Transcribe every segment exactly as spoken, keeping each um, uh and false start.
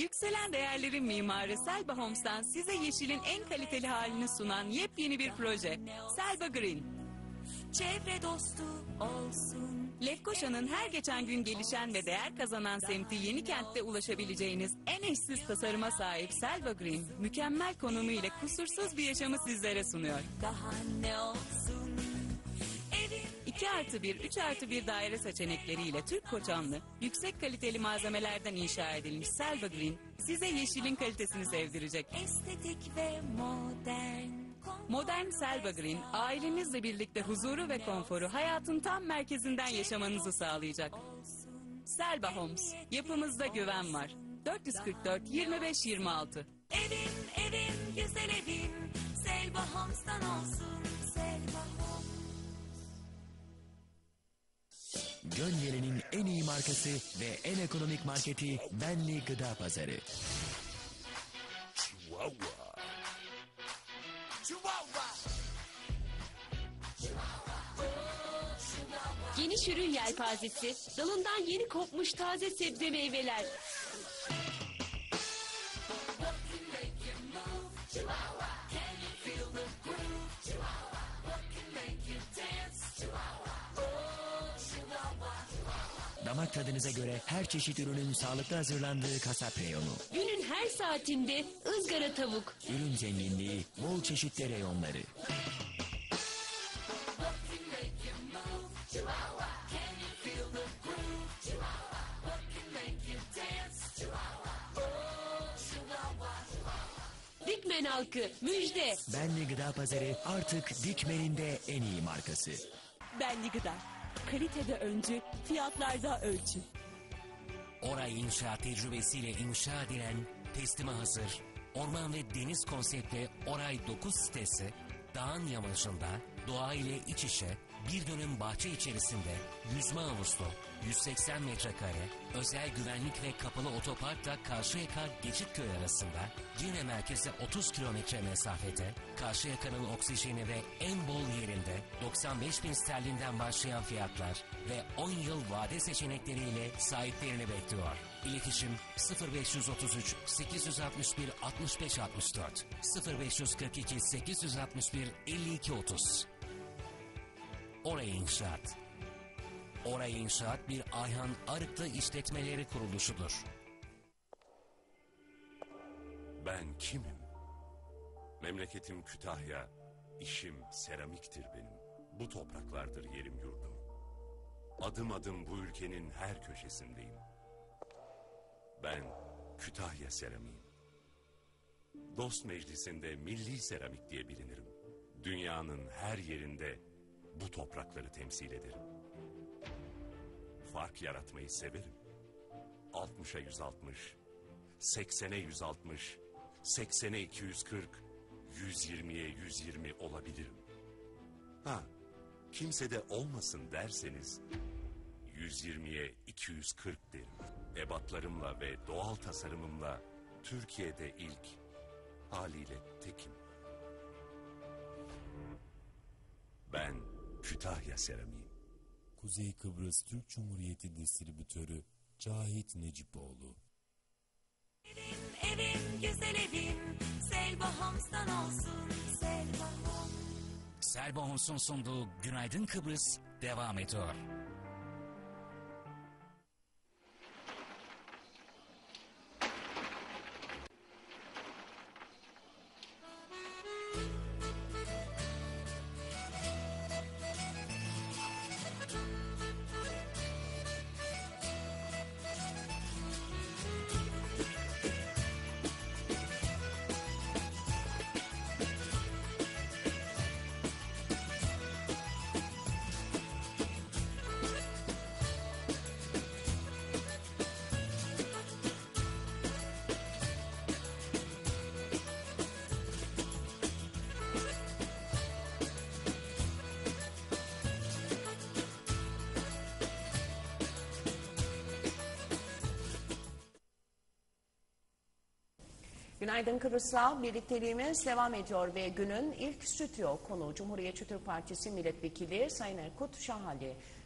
Yükselen değerlerin mimarı Selva Homes'tan size yeşilin en kaliteli halini sunan yepyeni bir proje. Selva Green. Çevre dostu olsun. Lefkoşa'nın her geçen gün gelişen ve değer kazanan semti Yenikent'te ulaşabileceğiniz en eşsiz tasarıma sahip Selva Green, mükemmel konumu ile kusursuz bir yaşamı sizlere sunuyor. Daha ne olsun? Evim iki artı bir, üç artı bir daire seçenekleriyle Türk koçanlı, yüksek kaliteli malzemelerden inşa edilmiş Selva Green, size yeşilin kalitesini sevdirecek. estetik ve modern. Modern Selva Green, ailenizle birlikte huzuru ve konforu hayatın tam merkezinden yaşamanızı sağlayacak. Selva Homes, yapımızda güven var. dört yüz kırk dört yirmi beş yirmi altı. Evim, evim, güzel evim. Selva Homes'tan olsun. Selva Homes. Gönyere'nin en iyi markası ve en ekonomik marketi Benli Gıda Pazarı. Chihuahua. Geniş ürün yelpazesi, dalından yeni kopmuş taze sebze meyveler. Damak tadınıza göre her çeşit ürünün sağlıklı hazırlandığı kasap reyonu. Günün her saatinde ızgara tavuk. Ürün zenginliği, bol çeşitli reyonları. Dikmen halkı müjde. Benli Gıda Pazarı artık Dikmen'in de en iyi markası. Benli Gıda. Kalitede öncü, fiyatlarda ölçü. Oray İnşaat tecrübesiyle inşa edilen, teslime hazır, orman ve deniz konseptli Oray dokuz sitesi, dağın yamacında, doğa ile iç içe, bir dönüm bahçe içerisinde, yüzme havuzlu, yüz seksen metrekare, özel güvenlik ve kapalı otoparkla Karşıyaka Geçitköy arasında, yine merkeze otuz kilometre mesafede, Karşıyaka'nın oksijeni ve en bol yerinde doksan beş bin sterlinden başlayan fiyatlar ve on yıl vade seçenekleriyle sahiplerini bekliyor. İletişim sıfır beş otuz üç sekiz altı bir altmış beş altmış dört sıfır beş kırk iki sekiz altı bir elli iki otuz. Oray İnşaat. Oray İnşaat bir Ayhan Arıklı işletmeleri kuruluşudur. Ben kimim? Memleketim Kütahya, işim seramiktir benim. Bu topraklardır yerim yurdum. Adım adım bu ülkenin her köşesindeyim. Ben Kütahya seramiğim. Dost meclisinde milli seramik diye bilinirim. Dünyanın her yerinde bu toprakları temsil ederim. Fark yaratmayı severim. altmışa yüz altmış, seksene yüz altmış, seksene iki yüz kırk, yüz yirmiye yüz yirmi olabilirim. Ha, kimse de olmasın derseniz yüz yirmiye iki yüz kırk derim. Ebatlarımla ve doğal tasarımımla Türkiye'de ilk, haliyle tekim. Ben Kütahya seramiğim. Kuzey Kıbrıs Türk Cumhuriyeti Distribütörü Cahit Necipoğlu. Evim, evim, güzel evim. Selva Homes'tan olsun. Selva Homes. Selva Homes'un sunduğu Günaydın Kıbrıs devam ediyor. Günaydın Kıbrıs'la birlikteliğimiz devam ediyor ve günün ilk stüdyo konuğu Cumhuriyetçi Türk Partisi Milletvekili Sayın Erkut Şahali.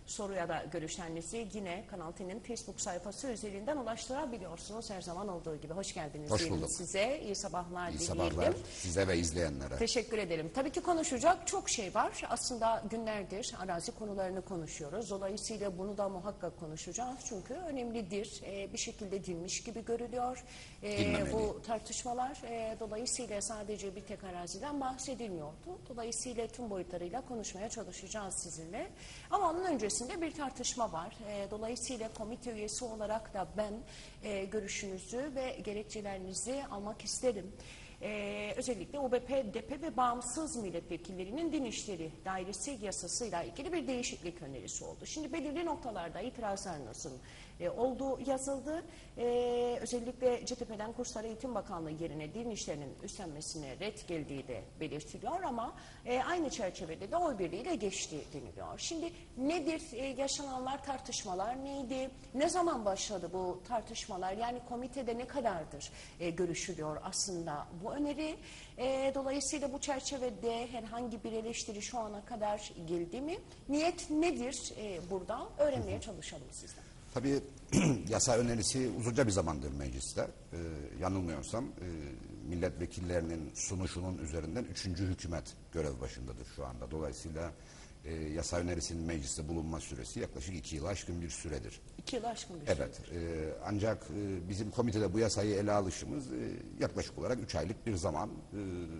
soruya da görüşlerinizi yine Kanal T'nin Facebook sayfası üzerinden ulaştırabiliyorsunuz. Her zaman olduğu gibi. Hoş geldiniz. Hoş diyelim bulduk. size. İyi sabahlar İyi dileyelim. sabahlar size ve izleyenlere. Teşekkür ederim. Tabii ki konuşacak çok şey var. Aslında günlerdir arazi konularını konuşuyoruz. Dolayısıyla bunu da muhakkak konuşacağız. Çünkü önemlidir. Ee, bir şekilde dinmiş gibi görülüyor. Ee, bu tartışmalar e, dolayısıyla sadece bir tek araziden bahsedilmiyordu. Dolayısıyla tüm boyutlarıyla konuşmaya çalışacağız sizinle. Ama onun öncesinde bir tartışma var. E, dolayısıyla komite üyesi olarak da ben e, görüşünüzü ve gerekçelerinizi almak isterim. Ee, özellikle O B P, D P ve bağımsız milletvekillerinin Din İşleri Dairesi yasasıyla ilgili bir değişiklik önerisi oldu. Şimdi belirli noktalarda itirazlarınızın e, olduğu yazıldı. Ee, özellikle C T P'den Kurslar Eğitim Bakanlığı yerine din işlerinin üstlenmesine red geldiği de belirtiliyor ama e, aynı çerçevede de oy birliğiyle geçti deniliyor. Şimdi nedir e, yaşananlar, tartışmalar neydi? Ne zaman başladı bu tartışmalar? Yani komitede ne kadardır e, görüşülüyor aslında bu öneri? E, dolayısıyla bu çerçevede herhangi bir eleştiri şu ana kadar geldi mi? Niyet nedir e, burada? Öğrenmeye çalışalım sizden. Tabii yasa önerisi uzunca bir zamandır mecliste. Ee, yanılmıyorsam e, milletvekillerinin sunuşunun üzerinden üçüncü hükümet görev başındadır şu anda. Dolayısıyla e, yasa önerisinin mecliste bulunma süresi yaklaşık iki yılı aşkın bir süredir. İki yılı aşkın bir evet, süredir. Evet. E, ancak e, bizim komitede bu yasayı ele alışımız e, yaklaşık olarak üç aylık bir zaman. E,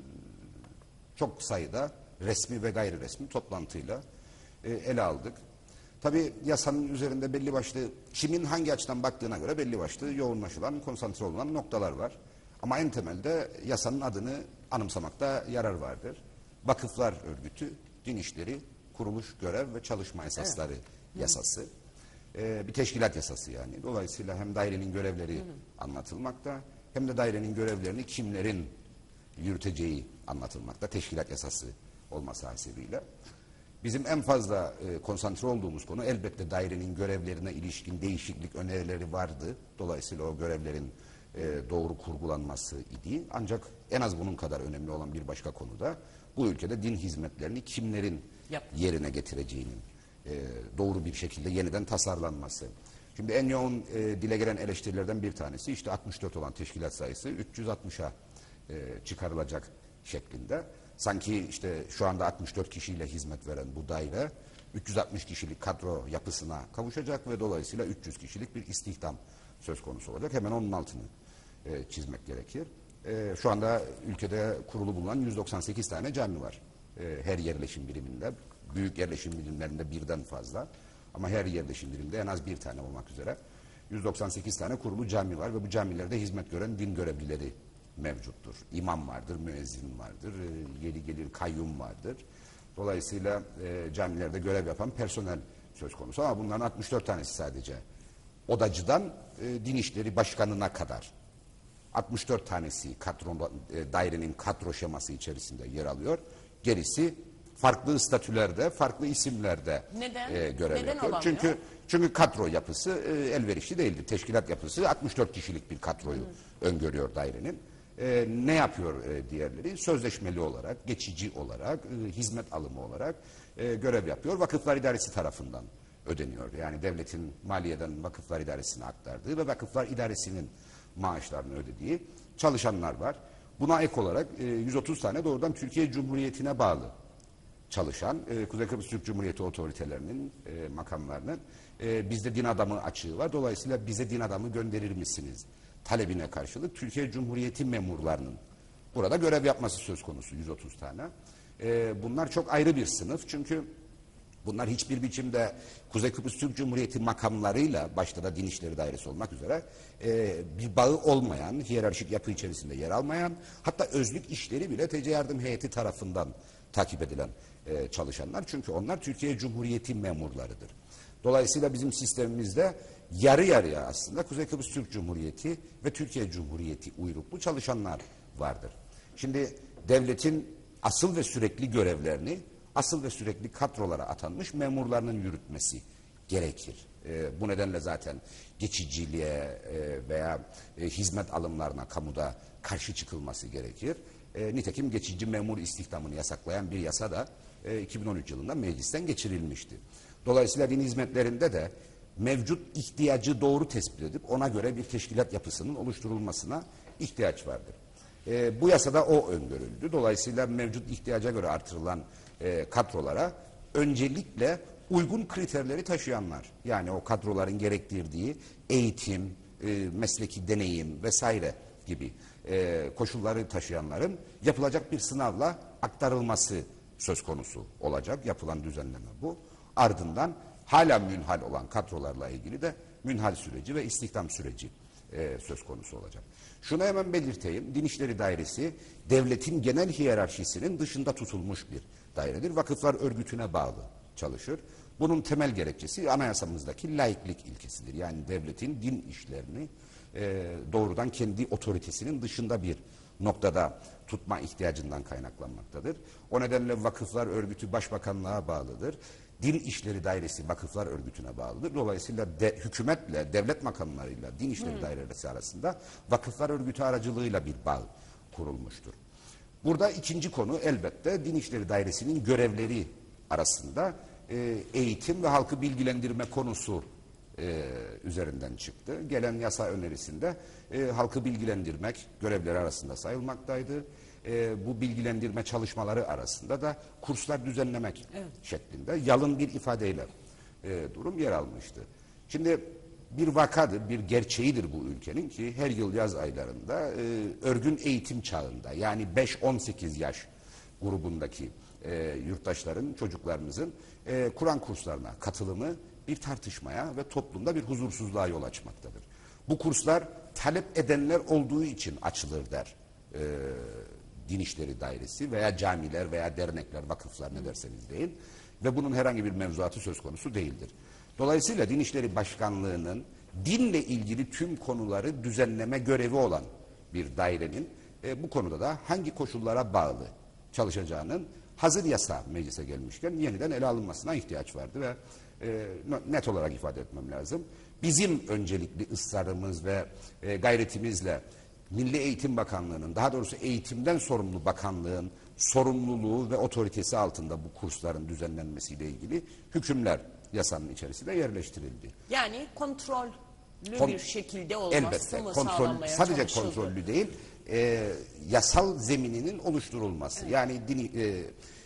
çok sayıda resmi ve gayri resmi toplantıyla e, ele aldık. Tabii yasanın üzerinde belli başlı, kimin hangi açıdan baktığına göre belli başlı yoğunlaşılan, konsantre olunan noktalar var. Ama en temelde yasanın adını anımsamakta yarar vardır. Vakıflar Örgütü, Din İşleri, Kuruluş, Görev ve Çalışma Esasları evet. yasası. Ee, bir teşkilat yasası yani. Dolayısıyla hem dairenin görevleri Hı. anlatılmakta, hem de dairenin görevlerini kimlerin yürüteceği anlatılmakta. Teşkilat yasası olması hasebiyle. Bizim en fazla e, konsantre olduğumuz konu elbette dairenin görevlerine ilişkin değişiklik önerileri vardı. Dolayısıyla o görevlerin e, doğru kurgulanması idi. Ancak en az bunun kadar önemli olan bir başka konu da bu ülkede din hizmetlerini kimlerin Yap. yerine getireceğinin e, doğru bir şekilde yeniden tasarlanması. Şimdi en yoğun e, dile gelen eleştirilerden bir tanesi işte altmış dört olan teşkilat sayısı üç yüz altmışa e, çıkarılacak şeklinde. Sanki işte şu anda altmış dört kişiyle hizmet veren bu daire üç yüz altmış kişilik kadro yapısına kavuşacak ve dolayısıyla üç yüz kişilik bir istihdam söz konusu olacak. Hemen onun altını e, çizmek gerekir. E, şu anda ülkede kurulu bulunan yüz doksan sekiz tane cami var. E, her yerleşim biriminde. Büyük yerleşim birimlerinde birden fazla. Ama her yerleşim biriminde en az bir tane olmak üzere yüz doksan sekiz tane kurulu cami var ve bu camilerde hizmet gören din görevlileri mevcuttur. İmam vardır, müezzin vardır, e, yeri gelir kayyum vardır. Dolayısıyla e, camilerde görev yapan personel söz konusu ama bunların altmış dört tanesi sadece. Odacıdan e, Din İşleri Başkanı'na kadar altmış dört tanesi kadro, e, dairenin kadro şeması içerisinde yer alıyor. Gerisi farklı statülerde, farklı isimlerde Neden? E, görev Neden yapıyor. olamıyor? Çünkü çünkü kadro yapısı e, elverişli değildir. Teşkilat yapısı altmış dört kişilik bir kadroyu Hı. öngörüyor dairenin. E, ne yapıyor e, diğerleri? Sözleşmeli olarak, geçici olarak, e, hizmet alımı olarak e, görev yapıyor. Vakıflar İdaresi tarafından ödeniyor. Yani devletin maliyeden Vakıflar İdaresi'ne aktardığı ve Vakıflar İdaresi'nin maaşlarını ödediği çalışanlar var. Buna ek olarak e, yüz otuz tane doğrudan Türkiye Cumhuriyeti'ne bağlı çalışan e, Kuzey Kıbrıs Türk Cumhuriyeti otoritelerinin, e, makamlarının e, bizde din adamı açığı var. Dolayısıyla bize din adamı gönderir misiniz talebine karşılık Türkiye Cumhuriyeti memurlarının burada görev yapması söz konusu yüz otuz tane. E, bunlar çok ayrı bir sınıf çünkü bunlar hiçbir biçimde Kuzey Kıbrıs Türk Cumhuriyeti makamlarıyla başta da Din İşleri Dairesi olmak üzere e, bir bağı olmayan, hiyerarşik yapı içerisinde yer almayan, hatta özlük işleri bile T C Yardım Heyeti tarafından takip edilen e, çalışanlar. Çünkü onlar Türkiye Cumhuriyeti memurlarıdır. Dolayısıyla bizim sistemimizde yarı yarıya aslında Kuzey Kıbrıs Türk Cumhuriyeti ve Türkiye Cumhuriyeti uyruklu çalışanlar vardır. Şimdi devletin asıl ve sürekli görevlerini asıl ve sürekli kadrolara atanmış memurlarının yürütmesi gerekir. E, bu nedenle zaten geçiciliğe e, veya e, hizmet alımlarına kamuda karşı çıkılması gerekir. E, nitekim geçici memur istihdamını yasaklayan bir yasa da e, iki bin on üç yılında meclisten geçirilmişti. Dolayısıyla din hizmetlerinde de mevcut ihtiyacı doğru tespit edip ona göre bir teşkilat yapısının oluşturulmasına ihtiyaç vardır. E, bu yasada o öngörüldü. Dolayısıyla mevcut ihtiyaca göre artırılan e, kadrolara öncelikle uygun kriterleri taşıyanlar, yani o kadroların gerektirdiği eğitim, e, mesleki deneyim vesaire gibi e, koşulları taşıyanların yapılacak bir sınavla aktarılması söz konusu olacak. Yapılan düzenleme bu. Ardından hala münhal olan kadrolarla ilgili de münhal süreci ve istihdam süreci e, söz konusu olacak. Şunu hemen belirteyim. Din İşleri Dairesi devletin genel hiyerarşisinin dışında tutulmuş bir dairedir. Vakıflar örgütüne bağlı çalışır. Bunun temel gerekçesi anayasamızdaki laiklik ilkesidir. Yani devletin din işlerini e, doğrudan kendi otoritesinin dışında bir noktada tutma ihtiyacından kaynaklanmaktadır. O nedenle Vakıflar Örgütü Başbakanlığa bağlıdır. Din İşleri Dairesi Vakıflar Örgütü'ne bağlıdır. Dolayısıyla de, hükümetle, devlet makamlarıyla Din İşleri hmm. Dairesi arasında Vakıflar Örgütü aracılığıyla bir bağ kurulmuştur. Burada ikinci konu elbette Din İşleri Dairesi'nin görevleri arasında e, eğitim ve halkı bilgilendirme konusu e, üzerinden çıktı. Gelen yasa önerisinde e, halkı bilgilendirmek görevleri arasında sayılmaktaydı. E, bu bilgilendirme çalışmaları arasında da kurslar düzenlemek evet. şeklinde yalın bir ifadeyle e, durum yer almıştı. Şimdi bir vakadır, bir gerçeğidir bu ülkenin ki her yıl yaz aylarında e, örgün eğitim çağında, yani beş on sekiz yaş grubundaki e, yurttaşların, çocuklarımızın e, Kur'an kurslarına katılımı bir tartışmaya ve toplumda bir huzursuzluğa yol açmaktadır. Bu kurslar talep edenler olduğu için açılır der e, Din İşleri Dairesi veya camiler veya dernekler, vakıflar ne derseniz deyin ve bunun herhangi bir mevzuatı söz konusu değildir. Dolayısıyla Din İşleri Başkanlığı'nın dinle ilgili tüm konuları düzenleme görevi olan bir dairenin e, bu konuda da hangi koşullara bağlı çalışacağının hazır yasa meclise gelmişken yeniden ele alınmasına ihtiyaç vardı ve e, net olarak ifade etmem lazım. Bizim öncelikli ısrarımız ve e, gayretimizle Milli Eğitim Bakanlığı'nın, daha doğrusu eğitimden sorumlu bakanlığın sorumluluğu ve otoritesi altında bu kursların düzenlenmesiyle ilgili hükümler yasanın içerisinde yerleştirildi. Yani kontrollü Kon bir şekilde olması elbette, mı kontrol, sağlanmaya sadece çalışıldı? kontrollü değil, e, yasal zemininin oluşturulması. Evet. Yani din, e,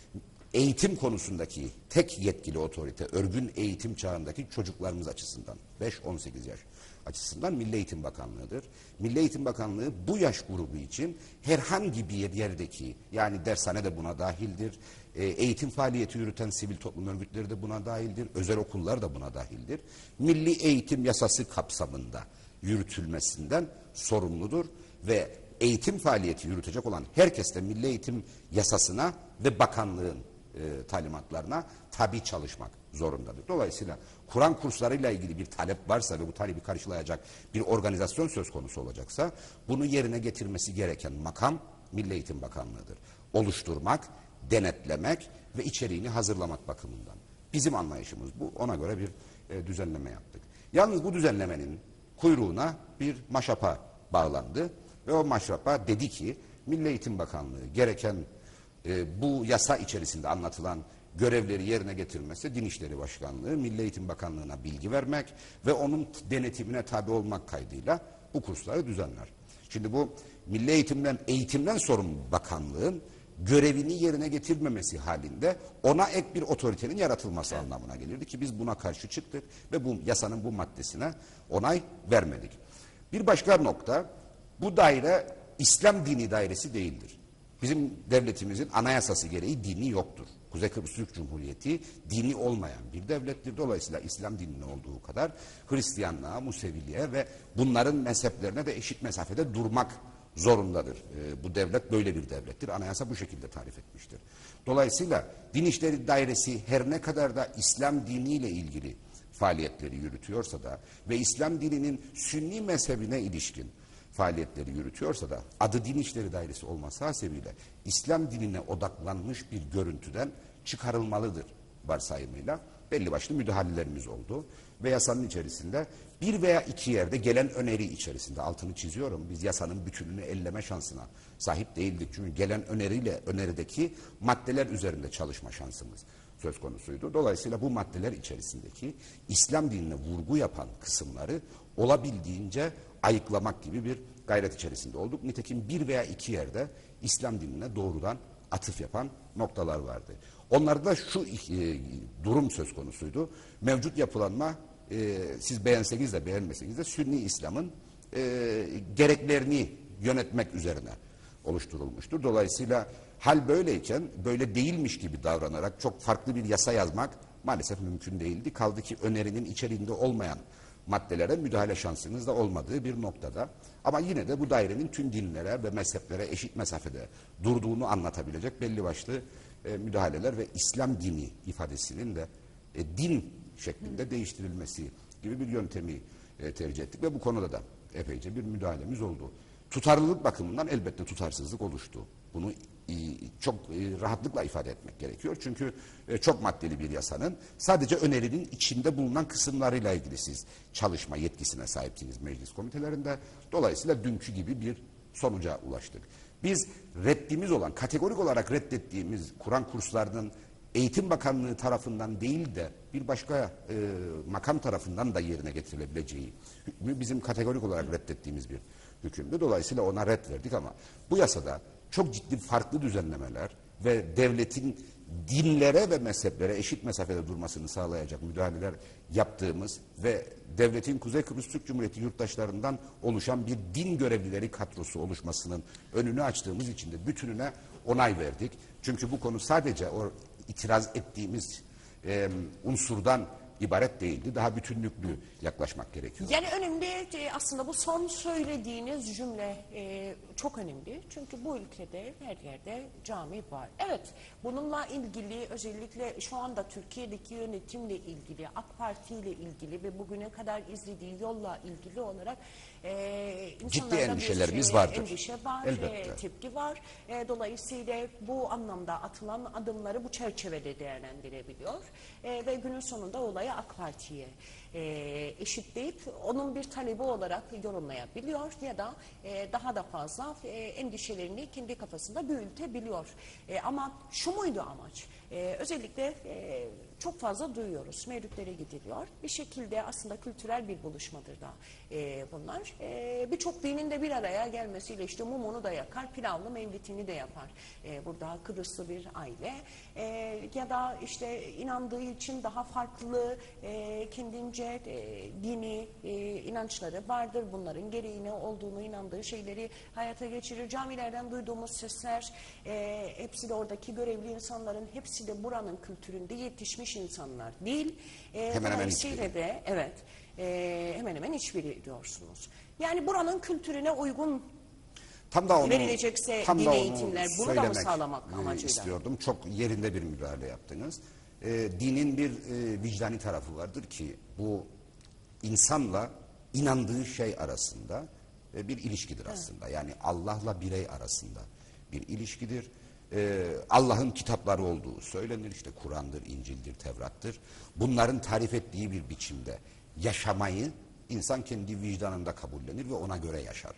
eğitim konusundaki tek yetkili otorite, örgün eğitim çağındaki çocuklarımız açısından, beş on sekiz yaş açısından Milli Eğitim Bakanlığı'dır. Milli Eğitim Bakanlığı bu yaş grubu için herhangi bir yerdeki, yani dershane de buna dahildir, e, eğitim faaliyeti yürüten sivil toplum örgütleri de buna dahildir, özel okullar da buna dahildir. Milli Eğitim Yasası kapsamında yürütülmesinden sorumludur ve eğitim faaliyeti yürütecek olan herkes de Milli Eğitim Yasasına ve bakanlığın e, talimatlarına tabi çalışmak zorundadır. Dolayısıyla Kur'an kurslarıyla ilgili bir talep varsa ve bu talebi karşılayacak bir organizasyon söz konusu olacaksa bunu yerine getirmesi gereken makam Milli Eğitim Bakanlığı'dır. Oluşturmak, denetlemek ve içeriğini hazırlamak bakımından. Bizim anlayışımız bu. Ona göre bir e, düzenleme yaptık. Yalnız bu düzenlemenin kuyruğuna bir maşapa bağlandı ve o maşapa dedi ki Milli Eğitim Bakanlığı gereken e, bu yasa içerisinde anlatılan görevleri yerine getirmesi Din İşleri Başkanlığı, Milli Eğitim Bakanlığı'na bilgi vermek ve onun denetimine tabi olmak kaydıyla bu kursları düzenler. Şimdi bu Milli Eğitimden, eğitimden sorumlu bakanlığın görevini yerine getirmemesi halinde ona ek bir otoritenin yaratılması evet. anlamına gelirdi ki biz buna karşı çıktık ve bu yasanın bu maddesine onay vermedik. Bir başka nokta, bu daire İslam dini dairesi değildir. Bizim devletimizin anayasası gereği dini yoktur. Kuzey Kıbrıs Türk Cumhuriyeti dini olmayan bir devlettir. Dolayısıyla İslam dinine olduğu kadar Hristiyanlığa, Museviliğe ve bunların mezheplerine de eşit mesafede durmak zorundadır. E, bu devlet böyle bir devlettir. Anayasa bu şekilde tarif etmiştir. Dolayısıyla Din İşleri Dairesi her ne kadar da İslam diniyle ilgili faaliyetleri yürütüyorsa da ve İslam dininin Sünni mezhebine ilişkin faaliyetleri yürütüyorsa da adı Din İşleri Dairesi olması hasebiyle İslam dinine odaklanmış bir görüntüden çıkarılmalıdır varsayımıyla belli başlı müdahalelerimiz oldu. Ve yasanın içerisinde bir veya iki yerde gelen öneri içerisinde altını çiziyorum. Biz yasanın bütününü elleme şansına sahip değildik. Çünkü gelen öneriyle önerideki maddeler üzerinde çalışma şansımız söz konusuydu. Dolayısıyla bu maddeler içerisindeki İslam dinine vurgu yapan kısımları olabildiğince ayıklamak gibi bir gayret içerisinde olduk. Nitekim bir veya iki yerde İslam dinine doğrudan atıf yapan noktalar vardı. Onlarda şu e, durum söz konusuydu. Mevcut yapılanma e, siz beğenseniz de beğenmeseniz de Sünni İslam'ın e, gereklerini yönetmek üzerine oluşturulmuştur. Dolayısıyla hal böyleyken böyle değilmiş gibi davranarak çok farklı bir yasa yazmak maalesef mümkün değildi. Kaldı ki önerinin içeriğinde olmayan maddelere müdahale şansınız da olmadığı bir noktada. Ama yine de bu dairenin tüm dinlere ve mezheplere eşit mesafede durduğunu anlatabilecek belli başlı e, müdahaleler ve İslam dini ifadesinin de e, din şeklinde değiştirilmesi gibi bir yöntemi e, tercih ettik ve bu konuda da epeyce bir müdahalemiz oldu. Tutarlılık bakımından elbette tutarsızlık oluştu. Bunu e, çok e, rahatlıkla ifade etmek gerekiyor. Çünkü e, çok maddeli bir yasanın sadece önerinin içinde bulunan kısımlarıyla ilgili siz çalışma yetkisine sahipsiniz meclis komitelerinde. Dolayısıyla dünkü gibi bir sonuca ulaştık. Biz reddimiz olan, kategorik olarak reddettiğimiz Kur'an kurslarının Eğitim Bakanlığı tarafından değil de bir başka e, makam tarafından da yerine getirilebileceği hükmü bizim kategorik olarak reddettiğimiz bir hükümdü. Dolayısıyla ona red verdik ama bu yasada çok ciddi farklı düzenlemeler ve devletin dinlere ve mezheplere eşit mesafede durmasını sağlayacak müdahaleler yaptığımız ve devletin Kuzey Kıbrıs Türk Cumhuriyeti yurttaşlarından oluşan bir din görevlileri kadrosu oluşmasının önünü açtığımız için de bütününe onay verdik. Çünkü bu konu sadece o itiraz ettiğimiz e, unsurdan ibaret değildi. Daha bütünlüklü yaklaşmak gerekiyor. Yani önemli e, aslında bu son söylediğiniz cümle e, çok önemli. Çünkü bu ülkede her yerde cami var. Evet, bununla ilgili özellikle şu anda Türkiye'deki yönetimle ilgili, AK Parti ile ilgili ve bugüne kadar izlediği yolla ilgili olarak e, ciddi endişelerimiz şey, vardır. Endişe var, e, tepki var. E, dolayısıyla bu anlamda atılan adımları bu çerçevede değerlendirebiliyor. E, ve günün sonunda olayı AK Parti'ye e, eşitleyip onun bir talebi olarak yorumlayabiliyor ya da e, daha da fazla e, endişelerini kendi kafasında büyütebiliyor. E, ama şu muydu amaç? E, özellikle e, çok fazla duyuyoruz. Mevlütlere gidiliyor. Bir şekilde aslında kültürel bir buluşmadır da e, bunlar. E, Birçok dinin de bir araya gelmesiyle işte mumunu da yakar, pilavlı mevlitini de yapar. E, burada Kıbrıslı bir aile e, ya da işte inandığı için daha farklı e, kendince e, dini e, inançları vardır. Bunların gereğine olduğunu inandığı şeyleri hayata geçirir. Camilerden duyduğumuz sesler e, hepsi de oradaki görevli insanların hepsi de buranın kültüründe yetişmiş insanlar değil. E, hemen hemen hiçbiri. De, evet. E, hemen hemen hiçbiri diyorsunuz. Yani buranın kültürüne uygun tam da onu, verilecekse tam din da eğitimler bunu da mı sağlamak e, amacıyla? istiyordum. Çok yerinde bir müdahale yaptınız. E, dinin bir e, vicdani tarafı vardır ki bu insanla inandığı şey arasında e, bir ilişkidir aslında. Evet. Yani Allah'la birey arasında bir ilişkidir. Ee, Allah'ın kitapları olduğu söylenir. İşte Kur'an'dır, İncil'dir, Tevrat'tır. Bunların tarif ettiği bir biçimde yaşamayı insan kendi vicdanında kabullenir ve ona göre yaşar.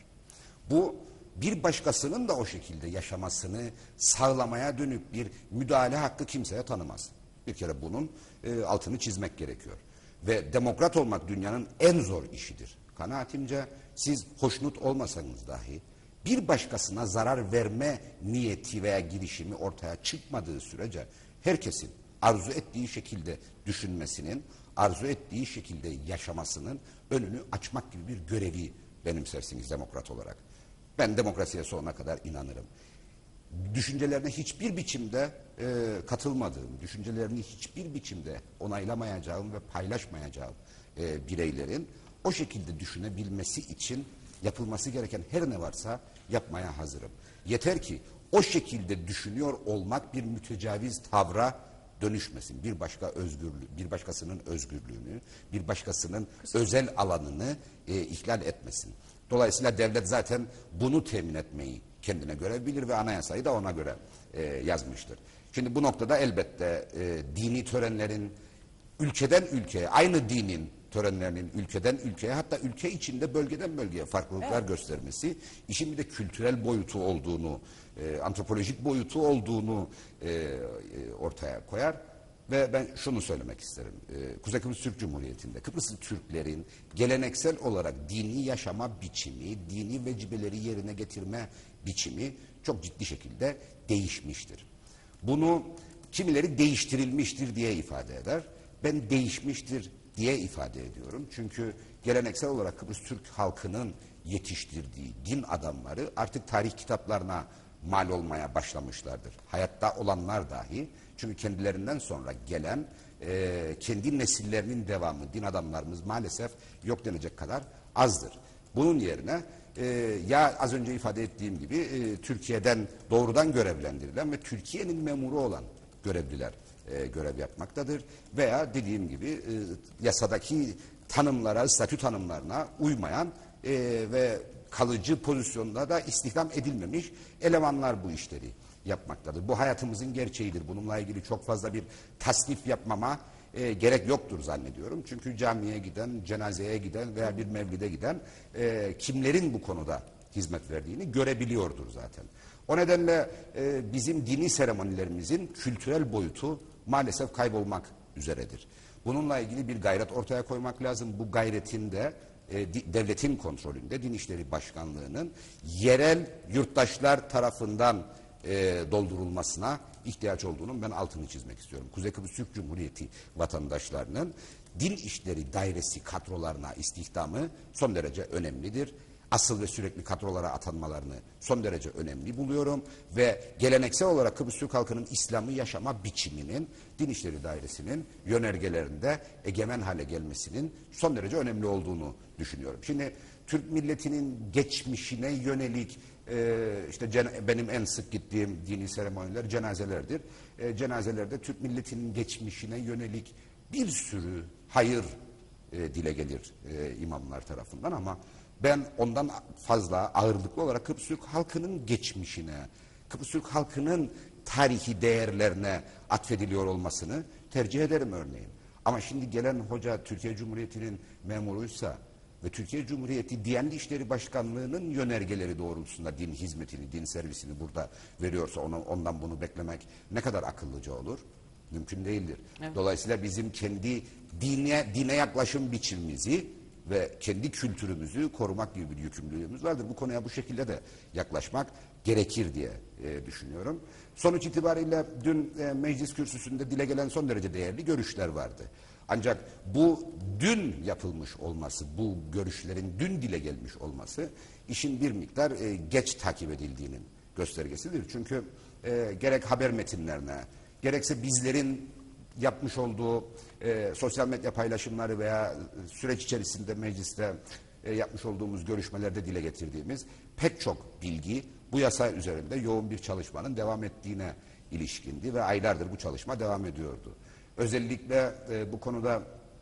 Bu bir başkasının da o şekilde yaşamasını sağlamaya dönük bir müdahale hakkı kimseye tanımaz. Bir kere bunun e, altını çizmek gerekiyor. Ve demokrat olmak dünyanın en zor işidir. Kanaatimce siz hoşnut olmasanız dahi bir başkasına zarar verme niyeti veya girişimi ortaya çıkmadığı sürece herkesin arzu ettiği şekilde düşünmesinin, arzu ettiği şekilde yaşamasının önünü açmak gibi bir görevi benimsersiniz demokrat olarak. Ben demokrasiye sonuna kadar inanırım. Düşüncelerine hiçbir biçimde e, katılmadığım, düşüncelerini hiçbir biçimde onaylamayacağım ve paylaşmayacağım e, bireylerin o şekilde düşünebilmesi için yapılması gereken her ne varsa yapmaya hazırım. Yeter ki o şekilde düşünüyor olmak bir mütecaviz tavra dönüşmesin. Bir başka özgürlüğü, bir başkasının özgürlüğünü, bir başkasının özel alanını e, ihlal etmesin. Dolayısıyla devlet zaten bunu temin etmeyi kendine göre bilir ve anayasayı da ona göre e, yazmıştır. Şimdi bu noktada elbette e, dini törenlerin ülkeden ülkeye, aynı dinin törenlerinin ülkeden ülkeye, hatta ülke içinde bölgeden bölgeye farklılıklar evet. göstermesi, işin bir de kültürel boyutu olduğunu, e, antropolojik boyutu olduğunu e, e, ortaya koyar. Ve ben şunu söylemek isterim. Ee, Kuzey Kıbrıs Türk Cumhuriyeti'nde Kıbrıslı Türklerin geleneksel olarak dini yaşama biçimi, dini vecibeleri yerine getirme biçimi çok ciddi şekilde değişmiştir. Bunu kimileri değiştirilmiştir diye ifade eder. Ben değişmiştir diye ifade ediyorum. Çünkü geleneksel olarak Kıbrıs Türk halkının yetiştirdiği din adamları artık tarih kitaplarına mal olmaya başlamışlardır. Hayatta olanlar dahi, çünkü kendilerinden sonra gelen e, kendi nesillerinin devamı din adamlarımız maalesef yok denecek kadar azdır. Bunun yerine e, ya az önce ifade ettiğim gibi e, Türkiye'den doğrudan görevlendirilen ve Türkiye'nin memuru olan görevliler e, görev yapmaktadır. Veya dediğim gibi e, yasadaki tanımlara, statü tanımlarına uymayan e, ve kalıcı pozisyonda da istihdam edilmemiş elemanlar bu işleri yapmaktadır. Bu hayatımızın gerçeğidir. Bununla ilgili çok fazla bir tasnif yapmama e, gerek yoktur zannediyorum. Çünkü camiye giden, cenazeye giden veya bir mevlide giden e, kimlerin bu konuda hizmet verdiğini görebiliyordur zaten. O nedenle e, bizim dini seremonilerimizin kültürel boyutu maalesef kaybolmak üzeredir. Bununla ilgili bir gayret ortaya koymak lazım. Bu gayretin de e, devletin kontrolünde Din İşleri Başkanlığı'nın yerel yurttaşlar tarafından e, doldurulmasına ihtiyaç olduğunun ben altını çizmek istiyorum. Kuzey Kıbrıs Türk Cumhuriyeti vatandaşlarının Din İşleri Dairesi kadrolarına istihdamı son derece önemlidir. Asıl ve sürekli kadrolara atanmalarını son derece önemli buluyorum ve geleneksel olarak Kıbrıs Türk halkının İslam'ı yaşama biçiminin Din İşleri Dairesi'nin yönergelerinde egemen hale gelmesinin son derece önemli olduğunu düşünüyorum. Şimdi Türk milletinin geçmişine yönelik e, işte benim en sık gittiğim dini seremoniler cenazelerdir. E, cenazelerde Türk milletinin geçmişine yönelik bir sürü hayır e, dile gelir e, imamlar tarafından ama ben ondan fazla ağırlıklı olarak Kıbrıs Türk halkının geçmişine, Kıbrıs Türk halkının tarihi değerlerine atfediliyor olmasını tercih ederim örneğin. Ama şimdi gelen hoca Türkiye Cumhuriyeti'nin memuruysa ve Türkiye Cumhuriyeti Diyanet İşleri Başkanlığı'nın yönergeleri doğrultusunda din hizmetini, din servisini burada veriyorsa onu, ondan bunu beklemek ne kadar akıllıca olur? Mümkün değildir. Evet. Dolayısıyla bizim kendi dine, dine yaklaşım biçimimizi ve kendi kültürümüzü korumak gibi bir yükümlülüğümüz vardır. Bu konuya bu şekilde de yaklaşmak gerekir diye e, düşünüyorum. Sonuç itibariyle dün e, meclis kürsüsünde dile gelen son derece değerli görüşler vardı. Ancak bu dün yapılmış olması, bu görüşlerin dün dile gelmiş olması işin bir miktar e, geç takip edildiğinin göstergesidir. Çünkü e, gerek haber metinlerine, gerekse bizlerin yapmış olduğu e, sosyal medya paylaşımları veya süreç içerisinde mecliste e, yapmış olduğumuz görüşmelerde dile getirdiğimiz pek çok bilgi bu yasa üzerinde yoğun bir çalışmanın devam ettiğine ilişkindi ve aylardır bu çalışma devam ediyordu. Özellikle e, bu konuda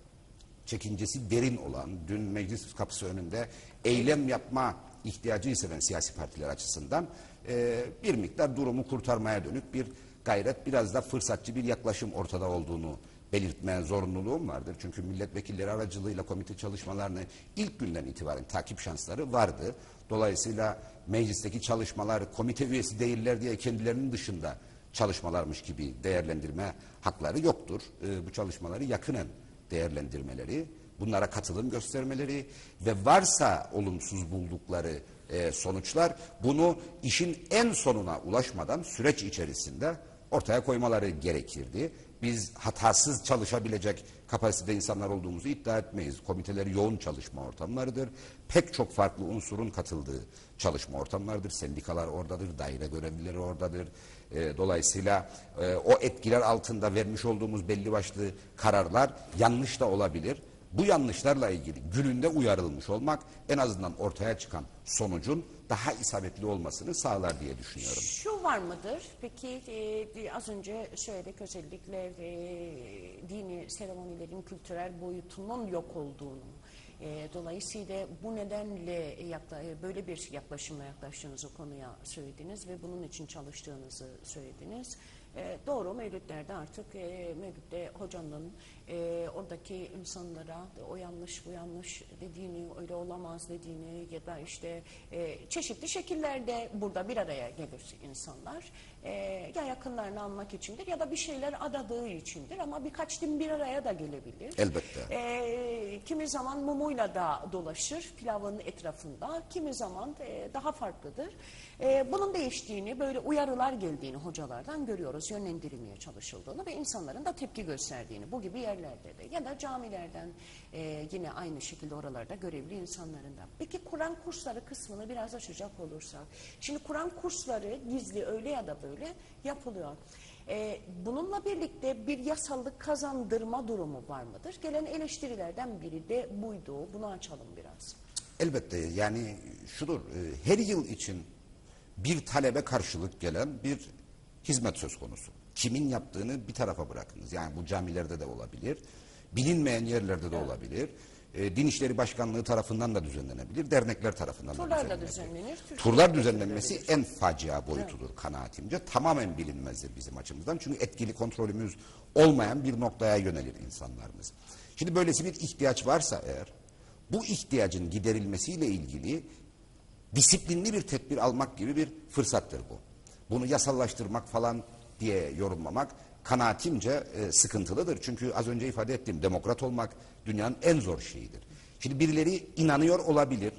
çekincesi derin olan, dün meclis kapısı önünde eylem yapma ihtiyacı hisseden siyasi partiler açısından e, bir miktar durumu kurtarmaya dönük bir gayret, biraz da fırsatçı bir yaklaşım ortada olduğunu belirtmeye zorunluluğum vardır. Çünkü milletvekilleri aracılığıyla komite çalışmalarını ilk günden itibaren takip şansları vardı. Dolayısıyla meclisteki çalışmalar komite üyesi değiller diye kendilerinin dışında çalışmalarmış gibi değerlendirme hakları yoktur. E, bu çalışmaları yakinen değerlendirmeleri, bunlara katılım göstermeleri ve varsa olumsuz buldukları e, sonuçlar bunu işin en sonuna ulaşmadan süreç içerisinde ortaya koymaları gerekirdi. Biz hatasız çalışabilecek kapasitede insanlar olduğumuzu iddia etmeyiz. Komiteler yoğun çalışma ortamlarıdır. Pek çok farklı unsurun katıldığı çalışma ortamlarıdır. Sendikalar oradadır, daire görevlileri oradadır. E, dolayısıyla e, o etkiler altında vermiş olduğumuz belli başlı kararlar yanlış da olabilir. Bu yanlışlarla ilgili gününde uyarılmış olmak en azından ortaya çıkan sonucun daha isabetli olmasını sağlar diye düşünüyorum. Şu var mıdır? Peki e, az önce söyledik, özellikle e, dini seremonilerin kültürel boyutunun yok olduğunu. E, dolayısıyla bu nedenle yakla, böyle bir yaklaşımla yaklaştığınızı konuya söylediniz ve bunun için çalıştığınızı söylediniz. E, doğru, mevlütlerde artık e, mevlütte hocanın e, oradaki insanlara o yanlış bu yanlış dediğini, öyle olamaz dediğini ya da işte e, çeşitli şekillerde burada bir araya gelir insanlar. E, ya yakınlarını almak içindir ya da bir şeyler adadığı içindir ama birkaç din bir araya da gelebilir. Elbette. E, kimi zaman mumuyla da dolaşır pilavın etrafında, kimi zaman e, daha farklıdır. E, bunun değiştiğini, böyle uyarılar geldiğini hocalardan görüyoruz, yönlendirilmeye çalışıldığını ve insanların da tepki gösterdiğini bu gibi yerlerde de ya da camilerden e, yine aynı şekilde oralarda görevli insanların da. Peki Kur'an kursları kısmını biraz açacak olursak, şimdi Kur'an kursları gizli öyle ya da böyle yapılıyor. Ee, bununla birlikte bir yasallık kazandırma durumu var mıdır? Gelen eleştirilerden biri de buydu. Bunu açalım biraz. Elbette, yani şudur, e, her yıl için bir talebe karşılık gelen bir hizmet söz konusu. Kimin yaptığını bir tarafa bırakınız. Yani bu camilerde de olabilir, bilinmeyen yerlerde de evet. olabilir. E, Din İşleri Başkanlığı tarafından da düzenlenebilir, dernekler tarafından Turlar da düzenlenebilir. düzenlenir. Turlar düzenlenmesi en facia boyutudur evet. kanaatimce. Tamamen bilinmezdir bizim açımızdan. Çünkü etkili kontrolümüz olmayan bir noktaya yönelir insanlarımız. Şimdi böylesi bir ihtiyaç varsa eğer, bu ihtiyacın giderilmesiyle ilgili disiplinli bir tedbir almak gibi bir fırsattır bu. Bunu yasallaştırmak falan diye yorumlamak kanaatimce e, sıkıntılıdır. Çünkü az önce ifade ettiğim demokrat olmak dünyanın en zor şeyidir. Şimdi birileri inanıyor olabilir.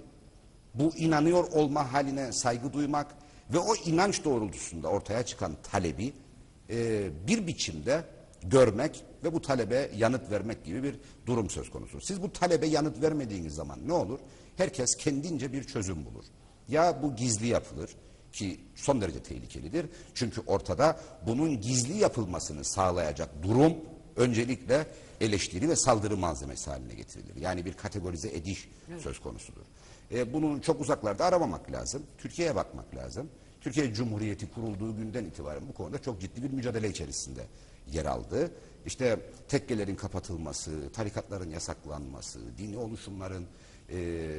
Bu inanıyor olma haline saygı duymak ve o inanç doğrultusunda ortaya çıkan talebi e, bir biçimde görmek ve bu talebe yanıt vermek gibi bir durum söz konusu. Siz bu talebe yanıt vermediğiniz zaman ne olur? Herkes kendince bir çözüm bulur. Ya bu gizli yapılır ki son derece tehlikelidir. Çünkü ortada bunun gizli yapılmasını sağlayacak durum öncelikle eleştiri ve saldırı malzemesi haline getirilir. Yani bir kategorize ediş evet. söz konusudur. E, bunu çok uzaklarda aramamak lazım. Türkiye'ye bakmak lazım. Türkiye Cumhuriyeti kurulduğu günden itibaren bu konuda çok ciddi bir mücadele içerisinde yer aldı. İşte tekkelerin kapatılması, tarikatların yasaklanması, dini oluşumların e,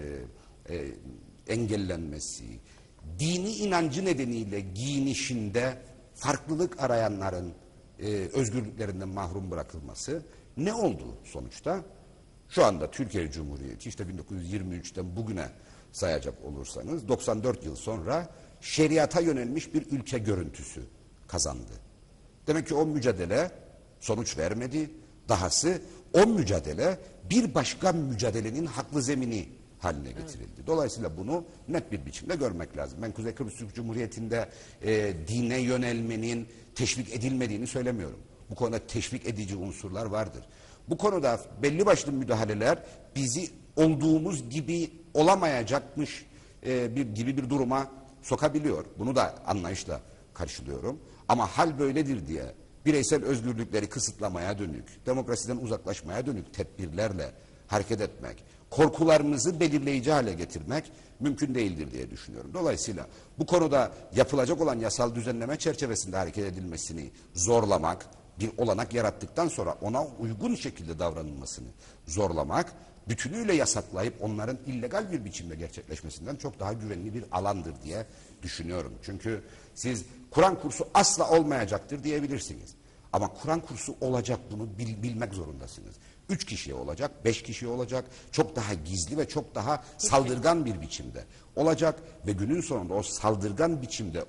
e, engellenmesi, dini inancı nedeniyle giyinişinde farklılık arayanların e, özgürlüklerinden mahrum bırakılması ne oldu sonuçta? Şu anda Türkiye Cumhuriyeti işte bin dokuz yüz yirmi üçten bugüne sayacak olursanız doksan dört yıl sonra şeriata yönelmiş bir ülke görüntüsü kazandı. Demek ki o mücadele sonuç vermedi. Dahası o mücadele bir başka mücadelenin haklı zemini haline getirildi. Evet. Dolayısıyla bunu net bir biçimde görmek lazım. Ben Kuzey Kıbrıs Türk Cumhuriyeti'nde e, dine yönelmenin teşvik edilmediğini söylemiyorum. Bu konuda teşvik edici unsurlar vardır. Bu konuda belli başlı müdahaleler bizi olduğumuz gibi olamayacakmış e, bir gibi bir duruma sokabiliyor. Bunu da anlayışla karşılıyorum. Ama hal böyledir diye bireysel özgürlükleri kısıtlamaya dönük, demokrasiden uzaklaşmaya dönük tedbirlerle hareket etmek, korkularımızı belirleyici hale getirmek mümkün değildir diye düşünüyorum. Dolayısıyla bu konuda yapılacak olan yasal düzenleme çerçevesinde hareket edilmesini zorlamak, bir olanak yarattıktan sonra ona uygun şekilde davranılmasını zorlamak, bütünüyle yasaklayıp onların illegal bir biçimde gerçekleşmesinden çok daha güvenli bir alandır diye düşünüyorum. Çünkü siz Kur'an kursu asla olmayacaktır diyebilirsiniz. Ama Kur'an kursu olacak, bunu bil, bilmek zorundasınız. Üç kişiye olacak, beş kişiye olacak, çok daha gizli ve çok daha saldırgan bir biçimde olacak ve günün sonunda o saldırgan biçimde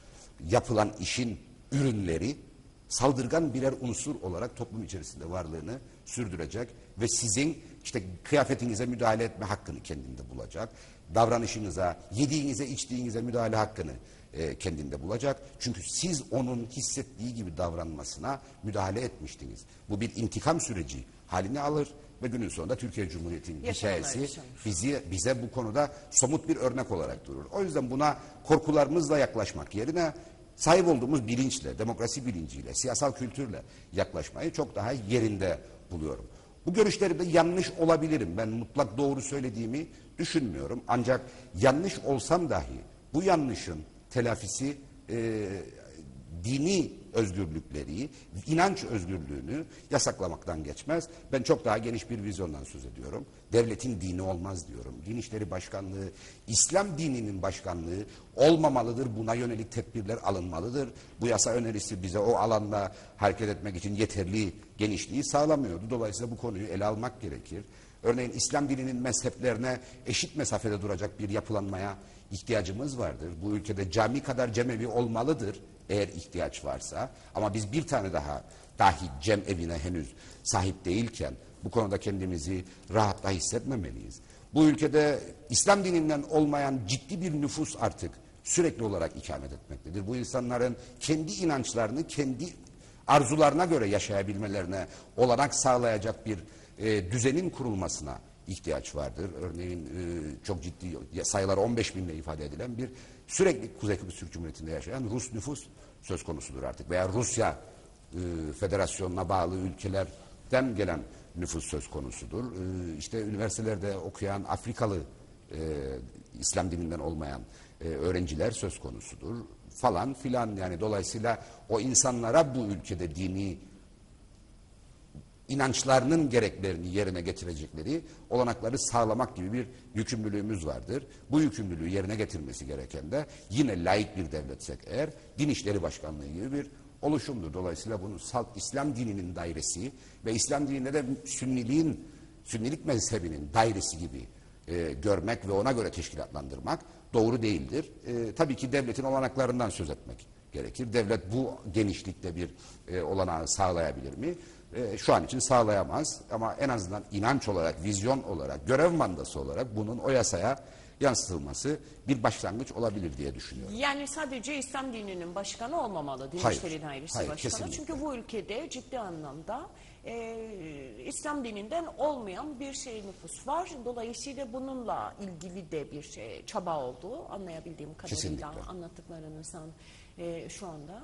yapılan işin ürünleri saldırgan birer unsur olarak toplum içerisinde varlığını sürdürecek ve sizin işte kıyafetinize müdahale etme hakkını kendinde bulacak, davranışınıza, yediğinize, içtiğinize müdahale hakkını e, kendinde bulacak. Çünkü siz onun hissettiği gibi davranmasına müdahale etmiştiniz. Bu bir intikam süreci halini alır ve günün sonunda Türkiye Cumhuriyeti'nin hikayesi bizi, bize bu konuda somut bir örnek olarak durur. O yüzden buna korkularımızla yaklaşmak yerine sahip olduğumuz bilinçle, demokrasi bilinciyle, siyasal kültürle yaklaşmayı çok daha yerinde buluyorum. Bu görüşlerimde yanlış olabilirim. Ben mutlak doğru söylediğimi düşünmüyorum. Ancak yanlış olsam dahi bu yanlışın telafisi e, dini özgürlükleri, inanç özgürlüğünü yasaklamaktan geçmez. Ben çok daha geniş bir vizyondan söz ediyorum. Devletin dini olmaz diyorum. Din İşleri Başkanlığı, İslam dininin başkanlığı olmamalıdır. Buna yönelik tedbirler alınmalıdır. Bu yasa önerisi bize o alanda hareket etmek için yeterli genişliği sağlamıyordu. Dolayısıyla bu konuyu ele almak gerekir. Örneğin İslam dininin mezheplerine eşit mesafede duracak bir yapılanmaya ihtiyacımız vardır. Bu ülkede cami kadar cemevi olmalıdır eğer ihtiyaç varsa. Ama biz bir tane daha dahi cem evine henüz sahip değilken bu konuda kendimizi rahatla hissetmemeliyiz. Bu ülkede İslam dininden olmayan ciddi bir nüfus artık sürekli olarak ikamet etmektedir. Bu insanların kendi inançlarını kendi arzularına göre yaşayabilmelerine olanak sağlayacak bir e, düzenin kurulmasına ihtiyaç vardır. Örneğin e, çok ciddi sayılar on beş binle ifade edilen bir sürekli Kuzey Kıbrıs Türk Cumhuriyeti'nde yaşayan Rus nüfus söz konusudur artık. Veya Rusya e, Federasyonu'na bağlı ülkelerden gelen nüfus söz konusudur. E, işte üniversitelerde okuyan Afrikalı e, İslam dininden olmayan e, öğrenciler söz konusudur falan filan. Yani dolayısıyla o insanlara bu ülkede dini inançlarının gereklerini yerine getirecekleri olanakları sağlamak gibi bir yükümlülüğümüz vardır. Bu yükümlülüğü yerine getirmesi gereken de yine laik bir devletsek eğer Din İşleri Başkanlığı gibi bir oluşumdur. Dolayısıyla bunu salt İslam dininin dairesi ve İslam dininde de Sünniliğin, Sünnilik mezhebinin dairesi gibi e, görmek ve ona göre teşkilatlandırmak doğru değildir. E, tabii ki devletin olanaklarından söz etmek gerekir. Devlet bu genişlikte bir e, olanağı sağlayabilir mi? E, şu an için sağlayamaz ama en azından inanç olarak, vizyon olarak, görev mandası olarak bunun o yasaya yansıtılması bir başlangıç olabilir diye düşünüyorum. Yani sadece İslam dininin başkanı olmamalı, Din Hayır, İşleri Dairesi hayır, Başkanı. kesinlikle. Çünkü bu ülkede ciddi anlamda e, İslam dininden olmayan bir şey nüfus var. Dolayısıyla bununla ilgili de bir şey, çaba olduğu anlayabildiğim kadarıyla Kesinlikle. anlattıklarınızdan e, şu anda.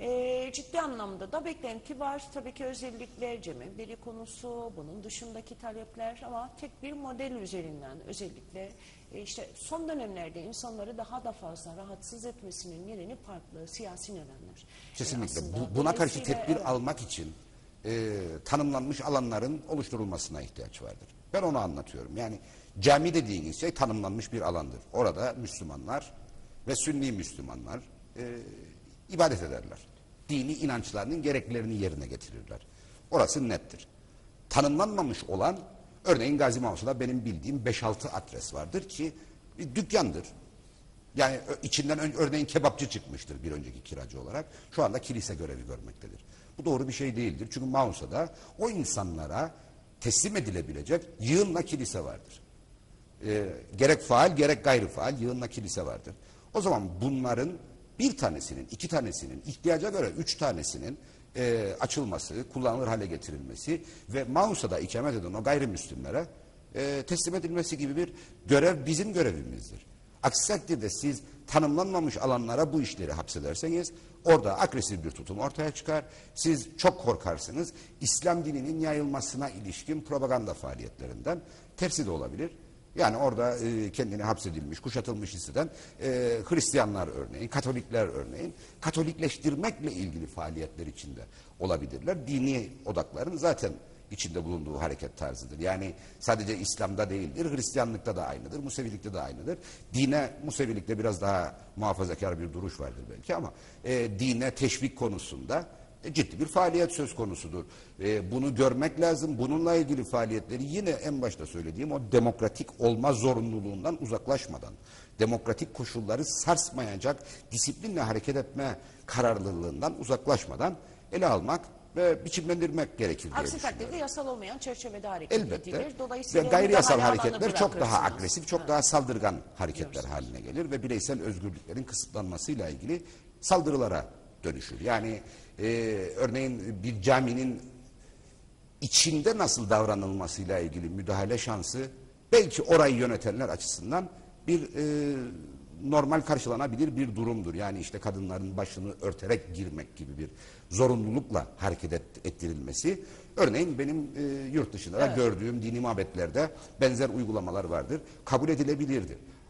E, ciddi anlamda da beklenti var. Tabii ki özellikle cemevleri konusu, bunun dışındaki talepler ama tek bir model üzerinden özellikle e, işte son dönemlerde insanları daha da fazla rahatsız etmesinin nedeni farklı siyasi nedenler. Kesinlikle. E, Bu, buna karşı dolayısıyla, tedbir evet. almak için e, tanımlanmış alanların oluşturulmasına ihtiyaç vardır. Ben onu anlatıyorum. Yani cami dediğiniz şey tanımlanmış bir alandır. Orada Müslümanlar ve Sünni Müslümanlar e, ibadet ederler. Dini inançlarının gereklerini yerine getirirler. Orası nettir. Tanımlanmamış olan, örneğin Gazi Mahmut'ta benim bildiğim beş altı adres vardır ki bir dükkandır. Yani içinden örneğin kebapçı çıkmıştır bir önceki kiracı olarak. Şu anda kilise görevi görmektedir. Bu doğru bir şey değildir. Çünkü Mahmut'ta o insanlara teslim edilebilecek yığınla kilise vardır. Ee, gerek faal gerek gayri faal yığınla kilise vardır. O zaman bunların bir tanesinin, iki tanesinin, ihtiyaca göre üç tanesinin e, açılması, kullanılır hale getirilmesi ve Mausa'da ikamet eden o gayrimüslimlere e, teslim edilmesi gibi bir görev bizim görevimizdir. Aksi takdirde siz tanımlanmamış alanlara bu işleri hapsederseniz orada agresif bir tutum ortaya çıkar. Siz çok korkarsınız. İslam dininin yayılmasına ilişkin propaganda faaliyetlerinden tersi de olabilir. Yani orada e, kendini hapsedilmiş, kuşatılmış hisseden e, Hristiyanlar örneğin, Katolikler örneğin, Katolikleştirmekle ilgili faaliyetler içinde olabilirler. Dini odakların zaten içinde bulunduğu hareket tarzıdır. Yani sadece İslam'da değildir, Hristiyanlıkta da aynıdır, Musevilikte de aynıdır. Dine, Musevilikte biraz daha muhafazakar bir duruş vardır belki ama e, dine teşvik konusunda E, ciddi bir faaliyet söz konusudur. E, bunu görmek lazım. Bununla ilgili faaliyetleri yine en başta söylediğim o demokratik olma zorunluluğundan uzaklaşmadan, demokratik koşulları sarsmayacak disiplinle hareket etme kararlılığından uzaklaşmadan ele almak ve biçimlendirmek gerekir diye Aksi takdirde düşünüyorum. yasal olmayan çerçevede hareket Elbette. edilir. Dolayısıyla Ve gayri yasal müdahale alanı hareketler çok daha bırakırsınız. agresif, çok Ha. daha saldırgan hareketler haline gelir ve bireysel özgürlüklerin kısıtlanmasıyla ilgili saldırılara dönüşür. Yani e, örneğin bir caminin içinde nasıl davranılmasıyla ilgili müdahale şansı belki orayı yönetenler açısından bir e, normal karşılanabilir bir durumdur. Yani işte kadınların başını örterek girmek gibi bir zorunlulukla hareket et, ettirilmesi. Örneğin benim e, yurt dışında Evet. gördüğüm dini mabetlerde benzer uygulamalar vardır. Kabul edilebilirdir.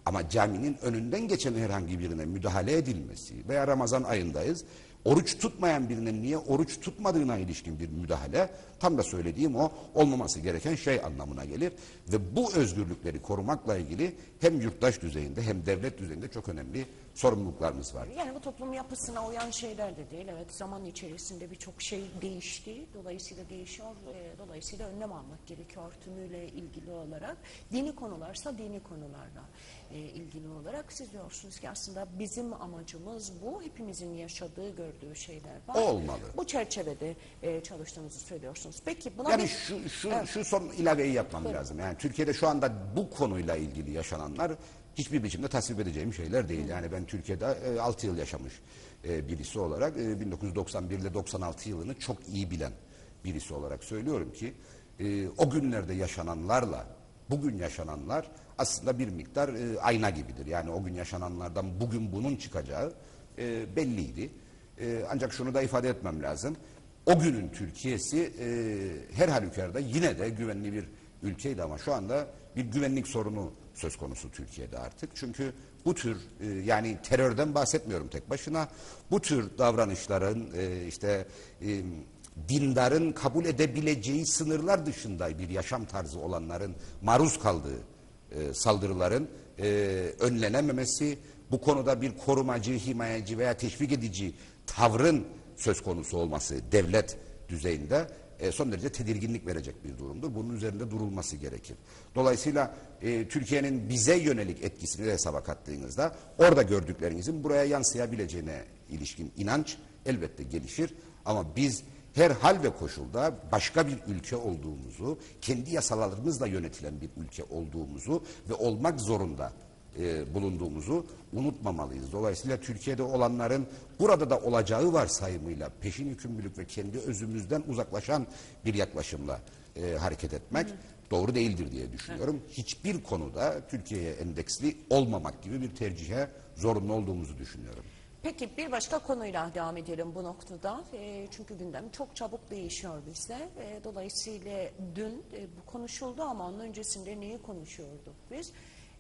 Ama caminin önünden geçen herhangi birine müdahale edilmesi veya Ramazan ayındayız, oruç tutmayan birinin niye oruç tutmadığına ilişkin bir müdahale, tam da söylediğim o, olmaması gereken şey anlamına gelir. Ve bu özgürlükleri korumakla ilgili hem yurttaş düzeyinde hem devlet düzeyinde çok önemli sorumluluklarımız var. Yani bu toplum yapısına uyan şeyler de değil. Evet, zaman içerisinde birçok şey değişti. Dolayısıyla değişiyor. E, dolayısıyla önlem almak gerekiyor tümüyle ilgili olarak. Dini konularsa dini konularla e, ilgili olarak siz diyorsunuz ki aslında bizim amacımız bu. Hepimizin yaşadığı, gördüğü şeyler var. O olmalı. Bu çerçevede e, çalıştığınızı söylüyorsunuz. Peki buna Yani bir... şu, şu, Evet. şu son ilaveyi yapmam Buyurun. lazım. Yani Türkiye'de şu anda bu konuyla ilgili yaşananlar hiçbir biçimde tasvip edeceğim şeyler değil. Yani ben Türkiye'de e, altı yıl yaşamış e, birisi olarak e, bin dokuz yüz doksan bir ile doksan altı yılını çok iyi bilen birisi olarak söylüyorum ki e, o günlerde yaşananlarla bugün yaşananlar aslında bir miktar e, ayna gibidir. Yani o gün yaşananlardan bugün bunun çıkacağı e, belliydi. E, ancak şunu da ifade etmem lazım. O günün Türkiye'si e, her halükarda yine de güvenli bir ülkeydi ama şu anda bir güvenlik sorunu söz konusu Türkiye'de artık. Çünkü bu tür e, yani terörden bahsetmiyorum tek başına. Bu tür davranışların e, işte e, dindarın kabul edebileceği sınırlar dışında bir yaşam tarzı olanların maruz kaldığı e, saldırıların e, önlenememesi, bu konuda bir korumacı, himayeci veya teşvik edici tavrın söz konusu olması devlet düzeyinde e, son derece tedirginlik verecek bir durumdur. Bunun üzerinde durulması gerekir. Dolayısıyla e, Türkiye'nin bize yönelik etkisini de hesaba kattığınızda orada gördüklerinizin buraya yansıyabileceğine ilişkin inanç elbette gelişir. Ama biz her hal ve koşulda başka bir ülke olduğumuzu, kendi yasalarımızla yönetilen bir ülke olduğumuzu ve olmak zorunda e, bulunduğumuzu unutmamalıyız. Dolayısıyla Türkiye'de olanların burada da olacağı varsayımıyla peşin yükümlülük ve kendi özümüzden uzaklaşan bir yaklaşımla e, hareket etmek Hı. doğru değildir diye düşünüyorum. Hı. Hiçbir konuda Türkiye'ye endeksli olmamak gibi bir tercihe zorunlu olduğumuzu düşünüyorum. Peki bir başka konuyla devam edelim bu noktada. E, çünkü gündem çok çabuk değişiyor bizde. E, dolayısıyla dün e, bu konuşuldu ama onun öncesinde neyi konuşuyorduk biz?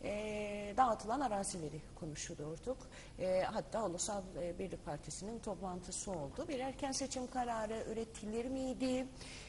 E, dağıtılan arazileri konuşuyorduk. E, hatta Ulusal Birlik Partisi'nin toplantısı oldu. Bir erken seçim kararı üretilir miydi?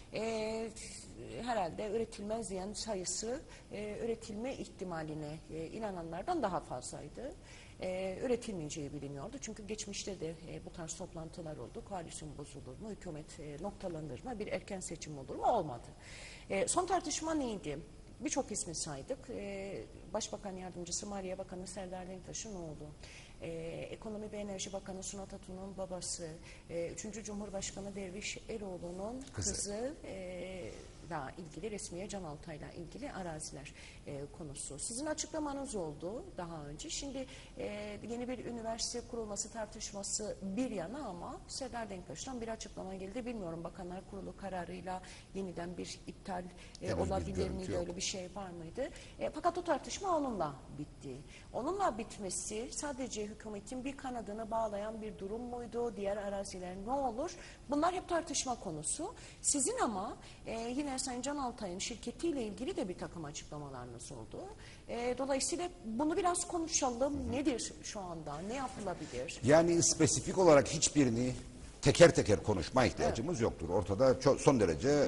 E, herhalde üretilmez diyen sayısı e, üretilme ihtimaline e, inananlardan daha fazlaydı. Ee, üretilmeyeceği biliniyordu. Çünkü geçmişte de e, bu tarz toplantılar oldu. Koalisyon bozulur mu, hükümet e, noktalanır mı, bir erken seçim olur mu? Olmadı. E, son tartışma neydi? Birçok ismi saydık. E, Başbakan Yardımcısı Maliye Bakanı Serdar Denktaş'ın oğlu, e, Ekonomi ve Enerji Bakanı Sunat Atun'un babası, e, üçüncü Cumhurbaşkanı Derviş Eroğlu'nun kızı, kızı e, ilgili resmiye Can Altay'la ilgili araziler e, konusu. Sizin açıklamanız oldu daha önce. Şimdi e, yeni bir üniversite kurulması tartışması bir yana ama Serdar Denktaş'tan bir açıklama geldi. Bilmiyorum Bakanlar Kurulu kararıyla yeniden bir iptal e, olabilir miydi? Öyle bir şey var mıydı? E, fakat o tartışma onunla bitti. Onunla bitmesi sadece hükümetin bir kanadını bağlayan bir durum muydu? Diğer araziler ne olur? Bunlar hep tartışma konusu. Sizin ama e, yine Sayın Can Altay'ın şirketiyle ilgili de bir takım açıklamalarınız oldu. E, dolayısıyla bunu biraz konuşalım. Nedir şu anda? Ne yapılabilir? Yani spesifik olarak hiçbirini teker teker konuşma ihtiyacımız evet. yoktur. Ortada çok, son derece e,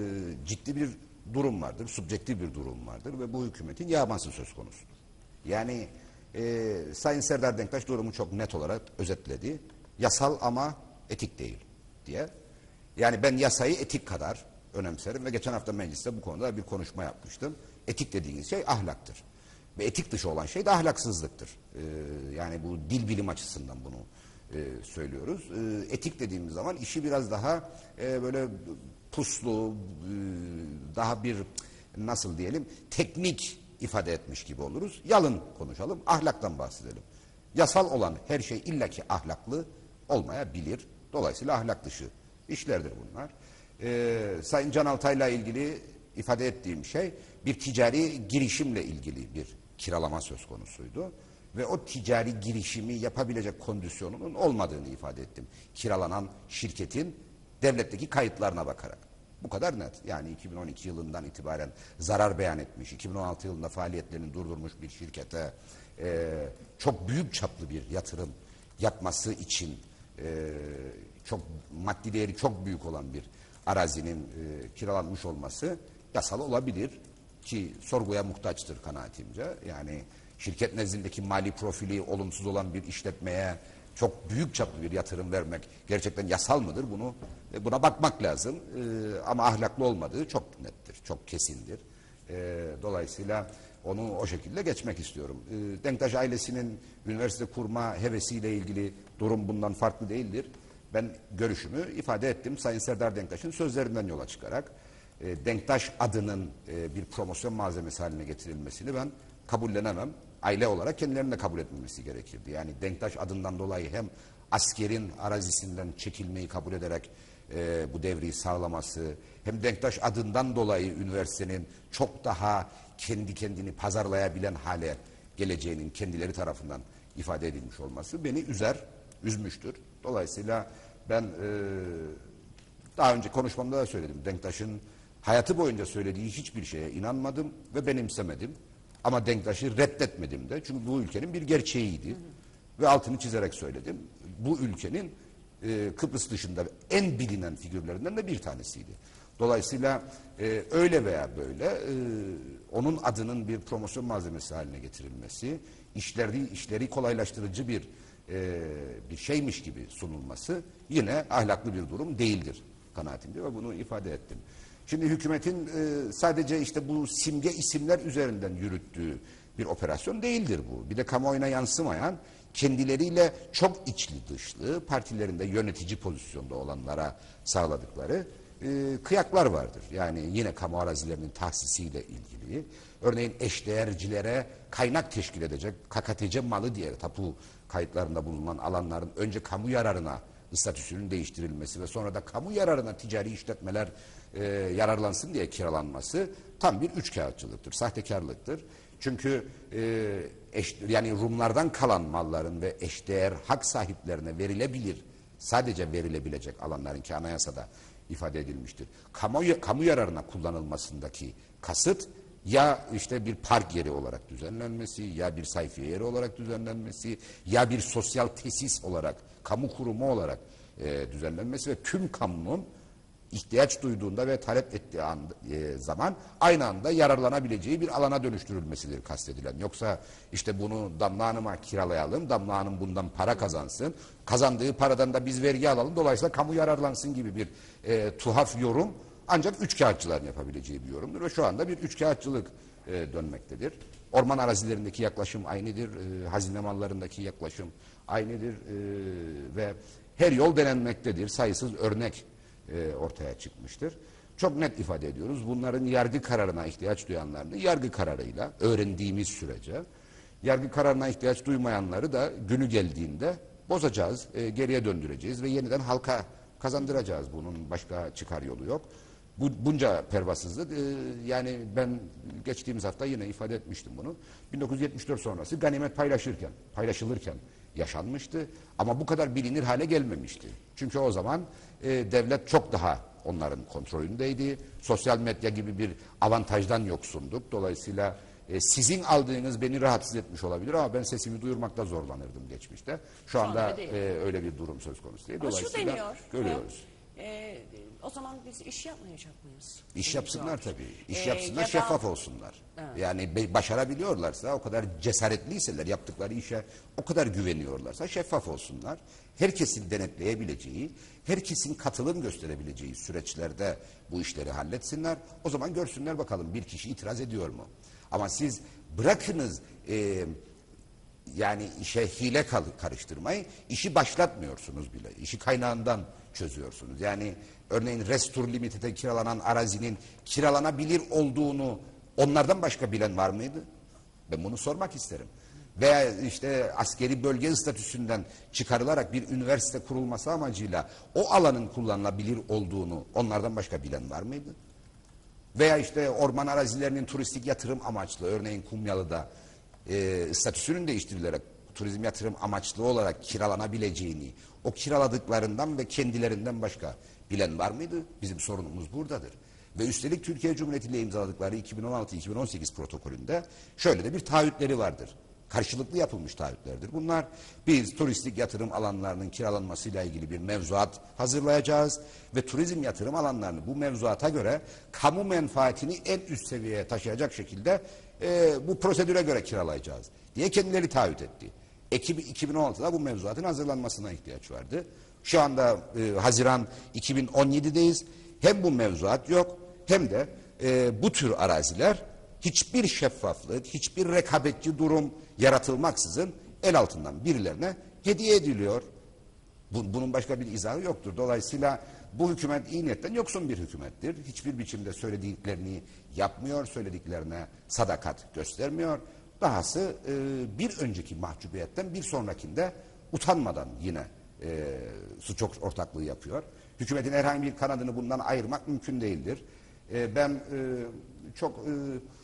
ciddi bir durum vardır. Subjektif bir durum vardır ve bu hükümetin yağması söz konusudur. Yani e, Sayın Serdar Denktaş durumu çok net olarak özetledi. Yasal ama etik değil diye. Yani ben yasayı etik kadar önemserim ve geçen hafta mecliste bu konuda bir konuşma yapmıştım. Etik dediğiniz şey ahlaktır. Ve etik dışı olan şey de ahlaksızlıktır. Ee, yani bu dil bilim açısından bunu e, söylüyoruz. Ee, etik dediğimiz zaman işi biraz daha e, böyle puslu, e, daha bir nasıl diyelim teknik ifade etmiş gibi oluruz. Yalın konuşalım, ahlaktan bahsedelim. Yasal olan her şey illaki ahlaklı olmayabilir. Dolayısıyla ahlak dışı işlerdir bunlar. Ee, Sayın Can Altay'la ilgili ifade ettiğim şey bir ticari girişimle ilgili bir kiralama söz konusuydu. Ve o ticari girişimi yapabilecek kondisyonunun olmadığını ifade ettim. Kiralanan şirketin devletteki kayıtlarına bakarak. Bu kadar net. Yani iki bin on iki yılından itibaren zarar beyan etmiş, iki bin on altı yılında faaliyetlerini durdurmuş bir şirkete e, çok büyük çaplı bir yatırım yapması için e, çok maddi değeri çok büyük olan bir arazinin e, kiralanmış olması yasal olabilir ki sorguya muhtaçtır kanaatimce. Yani şirket nezdindeki mali profili olumsuz olan bir işletmeye çok büyük çaplı bir yatırım vermek gerçekten yasal mıdır? Bunu buna bakmak lazım. Ee, ama ahlaklı olmadığı çok nettir, çok kesindir. Ee, dolayısıyla onu o şekilde geçmek istiyorum. Ee, Denktaş ailesinin üniversite kurma hevesiyle ilgili durum bundan farklı değildir. Ben görüşümü ifade ettim Sayın Serdar Denktaş'ın sözlerinden yola çıkarak. E, Denktaş adının e, bir promosyon malzemesi haline getirilmesini ben kabullenemem. Aile olarak kendilerinin de kabul etmemesi gerekirdi. Yani Denktaş adından dolayı hem askerin arazisinden çekilmeyi kabul ederek e, bu devriyi sağlaması, hem Denktaş adından dolayı üniversitenin çok daha kendi kendini pazarlayabilen hale geleceğinin kendileri tarafından ifade edilmiş olması beni üzer, üzmüştür. Dolayısıyla ben e, daha önce konuşmamda da söyledim. Denktaş'ın hayatı boyunca söylediği hiçbir şeye inanmadım ve benimsemedim. Ama Denktaş'ı reddetmedim de. Çünkü bu ülkenin bir gerçeğiydi. Hı hı. Ve altını çizerek söyledim. Bu ülkenin e, Kıbrıs dışında en bilinen figürlerinden de bir tanesiydi. Dolayısıyla e, öyle veya böyle e, onun adının bir promosyon malzemesi haline getirilmesi, işleri, işleri kolaylaştırıcı bir e, bir şeymiş gibi sunulması yine ahlaklı bir durum değildir kanaatimde ve bunu ifade ettim. Şimdi hükümetin e, sadece işte bu simge isimler üzerinden yürüttüğü bir operasyon değildir bu. Bir de kamuoyuna yansımayan, kendileriyle çok içli dışlı, partilerinde yönetici pozisyonda olanlara sağladıkları e, kıyaklar vardır. Yani yine kamu arazilerinin tahsisiyle ilgili, örneğin eşdeğercilere kaynak teşkil edecek K K T C malı diye tapu kayıtlarında bulunan alanların önce kamu yararına statüsünün değiştirilmesi ve sonra da kamu yararına ticari işletmeler e, yararlansın diye kiralanması tam bir üçkağıtçılıktır, sahtekarlıktır. Çünkü e, eş, yani Rumlardan kalan malların ve eşdeğer hak sahiplerine verilebilir, sadece verilebilecek alanların ki anayasada ifade edilmiştir. Kamu, kamu yararına kullanılmasındaki kasıt ya işte bir park yeri olarak düzenlenmesi, ya bir sayfiye yeri olarak düzenlenmesi, ya bir sosyal tesis olarak, kamu kurumu olarak e, düzenlenmesi ve tüm kamunun ihtiyaç duyduğunda ve talep ettiği anda, e, zaman aynı anda yararlanabileceği bir alana dönüştürülmesidir kastedilen. Yoksa işte bunu Damla Hanım'a kiralayalım, Damla Hanım bundan para kazansın, kazandığı paradan da biz vergi alalım, dolayısıyla kamu yararlansın gibi bir e, tuhaf yorum ancak üçkağıtçıların yapabileceği bir yorumdur ve şu anda bir üçkağıtçılık e, dönmektedir. Orman arazilerindeki yaklaşım aynıdır, e, hazine mallarındaki yaklaşım aynıdır e, ve her yol denenmektedir. Sayısız örnek e, ortaya çıkmıştır. Çok net ifade ediyoruz. Bunların yargı kararına ihtiyaç duyanlarını yargı kararıyla öğrendiğimiz sürece, yargı kararına ihtiyaç duymayanları da günü geldiğinde bozacağız, e, geriye döndüreceğiz ve yeniden halka kazandıracağız. Bunun başka çıkar yolu yok. Bu, bunca pervasızlık e, yani ben geçtiğimiz hafta yine ifade etmiştim bunu. bin dokuz yüz yetmiş dört sonrası ganimet paylaşırken, paylaşılırken yaşanmıştı ama bu kadar bilinir hale gelmemişti. Çünkü o zaman e, devlet çok daha onların kontrolündeydi. Sosyal medya gibi bir avantajdan yoksunduk. Dolayısıyla e, sizin aldığınız beni rahatsız etmiş olabilir ama ben sesimi duyurmakta zorlanırdım geçmişte. Şu, Şu anda e, öyle bir durum söz konusu değil. Ama Dolayısıyla şu deniyor, görüyoruz. E, o zaman biz iş yapmayacak mıyız? İş yapsınlar tabii. İş Ee, yapsınlar, ya da- şeffaf olsunlar. Evet. Yani be- başarabiliyorlarsa, o kadar cesaretliyseler, yaptıkları işe o kadar güveniyorlarsa şeffaf olsunlar. Herkesin denetleyebileceği, herkesin katılım gösterebileceği süreçlerde bu işleri halletsinler. O zaman görsünler bakalım bir kişi itiraz ediyor mu? Ama siz bırakınız e, yani işe hile karıştırmayı, işi başlatmıyorsunuz bile. İşi kaynağından çözüyorsunuz. Yani örneğin Restur Limited'e kiralanan arazinin kiralanabilir olduğunu onlardan başka bilen var mıydı? Ben bunu sormak isterim. Veya işte askeri bölge statüsünden çıkarılarak bir üniversite kurulması amacıyla o alanın kullanılabilir olduğunu onlardan başka bilen var mıydı? Veya işte orman arazilerinin turistik yatırım amaçlı, örneğin Kumyalı'da e, statüsünün değiştirilerek turizm yatırım amaçlı olarak kiralanabileceğini, o kiraladıklarından ve kendilerinden başka bilen var mıydı? Bizim sorunumuz buradadır. Ve üstelik Türkiye Cumhuriyeti ile imzaladıkları iki bin on altı iki bin on sekiz protokolünde şöyle de bir taahhütleri vardır. Karşılıklı yapılmış taahhütlerdir. Bunlar biz turistik yatırım alanlarının kiralanmasıyla ilgili bir mevzuat hazırlayacağız ve turizm yatırım alanlarını bu mevzuata göre kamu menfaatini en üst seviyeye taşıyacak şekilde e, bu prosedüre göre kiralayacağız diye kendileri taahhüt etti. Ekim iki bin on altıda bu mevzuatın hazırlanmasına ihtiyaç vardı. Şu anda e, Haziran iki bin on yedideyiz. Hem bu mevzuat yok hem de e, bu tür araziler hiçbir şeffaflık, hiçbir rekabetçi durum yaratılmaksızın el altından birilerine hediye ediliyor. Bu, bunun başka bir izahı yoktur. Dolayısıyla bu hükümet iyi niyetten yoksun bir hükümettir. Hiçbir biçimde söylediklerini yapmıyor, söylediklerine sadakat göstermiyor. Dahası e, bir önceki mahcubiyetten bir sonrakinde utanmadan yine e, suç ortaklığı yapıyor. Hükümetin herhangi bir kanadını bundan ayırmak mümkün değildir. E, ben e, çok e,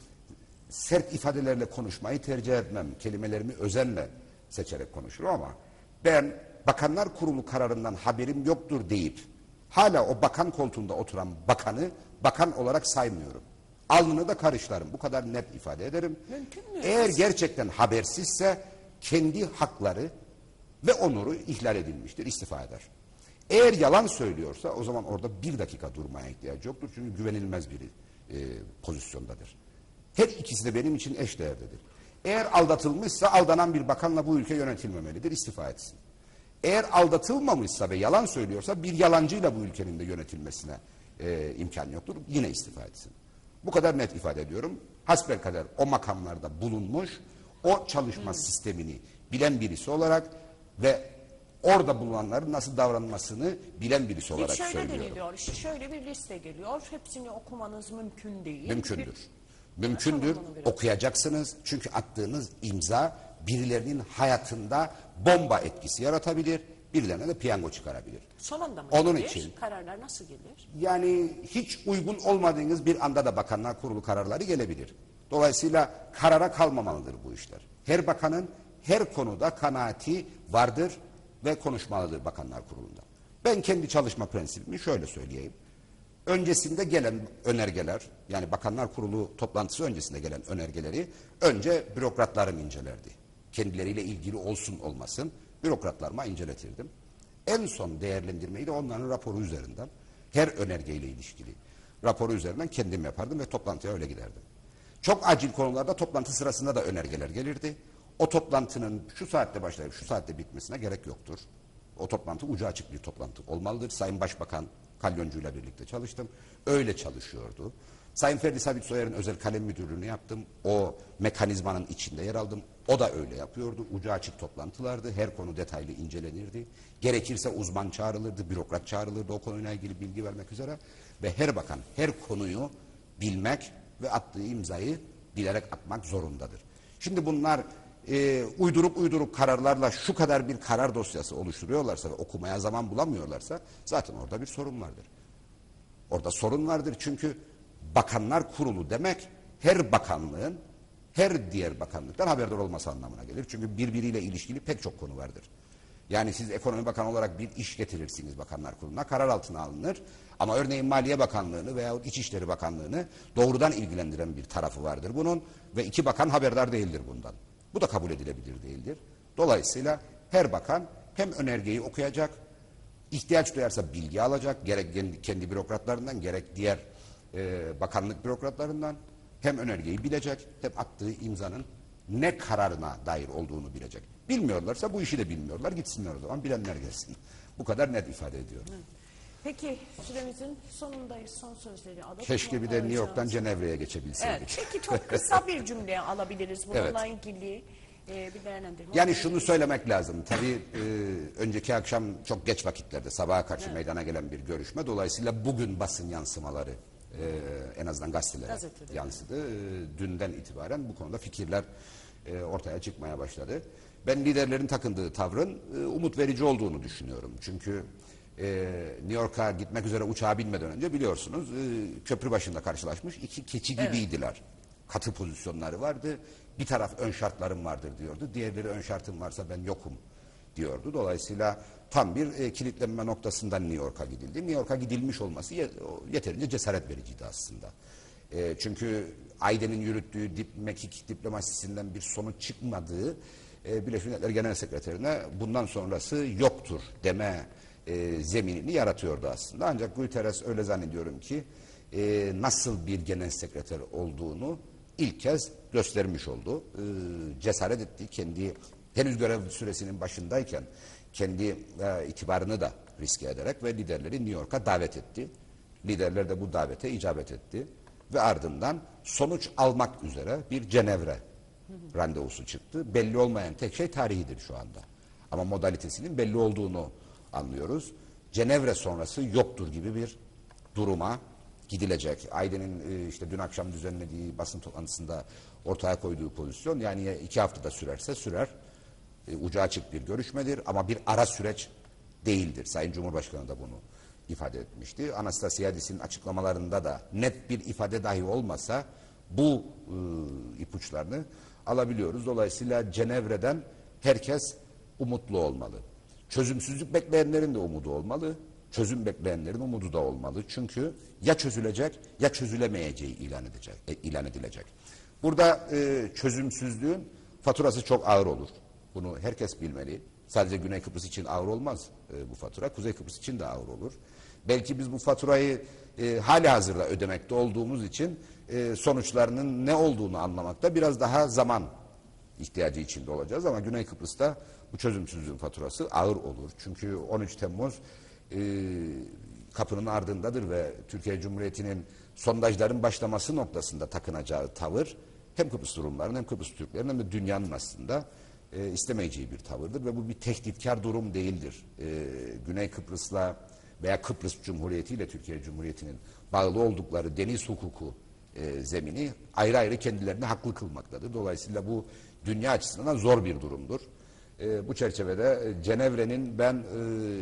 sert ifadelerle konuşmayı tercih etmem. Kelimelerimi özenle seçerek konuşurum ama ben Bakanlar Kurulu kararından haberim yoktur deyip hala o bakan koltuğunda oturan bakanı bakan olarak saymıyorum. Alnını da karışlarım. Bu kadar net ifade ederim. Mümkün mü? Eğer gerçekten habersizse kendi hakları ve onuru ihlal edilmiştir. İstifa eder. Eğer yalan söylüyorsa o zaman orada bir dakika durmaya ihtiyacı yoktur. Çünkü güvenilmez bir e, pozisyondadır. Her ikisi de benim için eşdeğerdedir. Eğer aldatılmışsa aldanan bir bakanla bu ülke yönetilmemelidir. İstifa etsin. Eğer aldatılmamışsa ve yalan söylüyorsa bir yalancıyla bu ülkenin de yönetilmesine e, imkan yoktur. Yine istifa etsin. Bu kadar net ifade ediyorum. Hasbelkader o makamlarda bulunmuş, o çalışma hmm. sistemini bilen birisi olarak ve orada bulunanların nasıl davranmasını bilen birisi olarak şöyle söylüyorum. deniliyor, işte şöyle bir liste geliyor. Hepsini okumanız mümkün değil. Mümkündür. Bir... Mümkündür. Okuyacaksınız. Çünkü attığınız imza birilerinin hayatında bomba etkisi yaratabilir. Birilerine de piyango çıkarabilir. Son anda mı Onun gelir? için Kararlar nasıl gelir? yani hiç uygun olmadığınız bir anda da Bakanlar Kurulu kararları gelebilir. Dolayısıyla karara kalmamalıdır bu işler. Her bakanın her konuda kanaati vardır ve konuşmalıdır Bakanlar Kurulu'nda. Ben kendi çalışma prensibimi şöyle söyleyeyim. Öncesinde gelen önergeler, yani Bakanlar Kurulu toplantısı öncesinde gelen önergeleri önce bürokratlarım incelerdi. Kendileriyle ilgili olsun olmasın bürokratlarıma inceletirdim. En son değerlendirmeyi de onların raporu üzerinden, her önergeyle ilişkili raporu üzerinden kendim yapardım ve toplantıya öyle giderdim. Çok acil konularda toplantı sırasında da önergeler gelirdi. O toplantının şu saatte başlayıp şu saatte bitmesine gerek yoktur. O toplantı ucu açık bir toplantı olmalıdır. Sayın Başbakan Kalyoncu ile birlikte çalıştım. Öyle çalışıyordu. Sayın Ferdi Sabit Soyer'in özel kalem müdürlüğünü yaptım. O mekanizmanın içinde yer aldım. O da öyle yapıyordu. Ucu açık toplantılardı. Her konu detaylı incelenirdi. Gerekirse uzman çağrılırdı, bürokrat çağrılırdı o konuyla ilgili bilgi vermek üzere. Ve her bakan her konuyu bilmek ve attığı imzayı bilerek atmak zorundadır. Şimdi bunlar e, uydurup uydurup kararlarla şu kadar bir karar dosyası oluşturuyorlarsa ve okumaya zaman bulamıyorlarsa zaten orada bir sorun vardır. Orada sorun vardır çünkü Bakanlar Kurulu demek her bakanlığın her diğer bakanlıktan haberdar olması anlamına gelir. Çünkü birbiriyle ilişkili pek çok konu vardır. Yani siz Ekonomi Bakanı olarak bir iş getirirsiniz Bakanlar Kurulu'na, karar altına alınır. Ama örneğin Maliye Bakanlığı'nı veyahut İçişleri Bakanlığı'nı doğrudan ilgilendiren bir tarafı vardır bunun. Ve iki bakan haberdar değildir bundan. Bu da kabul edilebilir değildir. Dolayısıyla her bakan hem önergeyi okuyacak, ihtiyaç duyarsa bilgi alacak, gerek kendi, kendi bürokratlarından gerek diğer e, bakanlık bürokratlarından hem önergeyi bilecek, hem attığı imzanın ne kararına dair olduğunu bilecek. Bilmiyorlarsa bu işi de bilmiyorlar, gitsinler o zaman, bilenler gelsin. Bu kadar net ifade ediyorum. Hı. Peki süremizin sonundayız, son sözleri alalım. Keşke bir de New York'tan Cenevre'ye geçebilseydik. Evet, peki çok kısa bir cümle alabiliriz bununla Evet. ilgili e, bir değerlendirme. Yani şunu söylemek lazım. Tabii e, önceki akşam çok geç vakitlerde sabaha karşı evet. meydana gelen bir görüşme. Dolayısıyla bugün basın yansımaları e, en azından gazetelere Gazetede. yansıdı. E, dünden itibaren bu konuda fikirler e, ortaya çıkmaya başladı. Ben liderlerin takındığı tavrın e, umut verici olduğunu düşünüyorum. Çünkü e, New York'a gitmek üzere uçağa binmeden önce biliyorsunuz e, köprü başında karşılaşmış iki keçi gibiydiler. Evet. Katı pozisyonları vardı. Bir taraf ön şartlarım vardır diyordu. Diğerleri ön şartım varsa ben yokum diyordu. Dolayısıyla tam bir e, kilitlenme noktasından New York'a gidildi. New York'a gidilmiş olması ye, yeterince cesaret vericiydi aslında. E, çünkü Ayden'in yürüttüğü dip, mekik diplomasisinden bir sonuç çıkmadığı e, Birleşmiş Milletler Genel Sekreterine bundan sonrası yoktur deme e, zeminini yaratıyordu aslında. Ancak Guterres öyle zannediyorum ki e, nasıl bir genel sekreter olduğunu ilk kez göstermiş oldu. E, cesaret etti. Kendi henüz görev süresinin başındayken kendi e, itibarını da riske ederek ve liderleri New York'a davet etti. Liderler de bu davete icabet etti. Ve ardından sonuç almak üzere bir Cenevre randevusu çıktı. Belli olmayan tek şey tarihidir şu anda. Ama modalitesinin belli olduğunu anlıyoruz. Cenevre sonrası yoktur gibi bir duruma gidilecek. Ayden'in işte dün akşam düzenlediği basın toplantısında ortaya koyduğu pozisyon, yani iki haftada sürerse sürer. E, ucu açık bir görüşmedir ama bir ara süreç değildir. Sayın Cumhurbaşkanı da bunu ifade etmişti. Anastasiadis'in açıklamalarında da net bir ifade dahi olmasa bu e, ipuçlarını alabiliyoruz. Dolayısıyla Cenevre'den herkes umutlu olmalı. Çözümsüzlük bekleyenlerin de umudu olmalı. Çözüm bekleyenlerin umudu da olmalı. Çünkü ya çözülecek ya çözülemeyeceği ilan edecek, e, ilan edilecek. Burada e, çözümsüzlüğün faturası çok ağır olur. Bunu herkes bilmeli. Sadece Güney Kıbrıs için ağır olmaz e, bu fatura. Kuzey Kıbrıs için de ağır olur. Belki biz bu faturayı e, hali hazırda ödemekte olduğumuz için e, sonuçlarının ne olduğunu anlamakta biraz daha zaman ihtiyacı içinde olacağız. Ama Güney Kıbrıs'ta bu çözümsüzlüğün faturası ağır olur. Çünkü on üç Temmuz e, kapının ardındadır ve Türkiye Cumhuriyeti'nin sondajların başlaması noktasında takınacağı tavır hem Kıbrıs Rumların hem Kıbrıs Türklerin hem de dünyanın aslında e, istemeyeceği bir tavırdır ve bu bir tehditkar durum değildir. E, Güney Kıbrıs'la veya Kıbrıs Cumhuriyeti ile Türkiye Cumhuriyeti'nin bağlı oldukları deniz hukuku e, zemini ayrı ayrı kendilerini haklı kılmaktadır. Dolayısıyla bu dünya açısından zor bir durumdur. E, bu çerçevede e, Cenevre'nin ben e,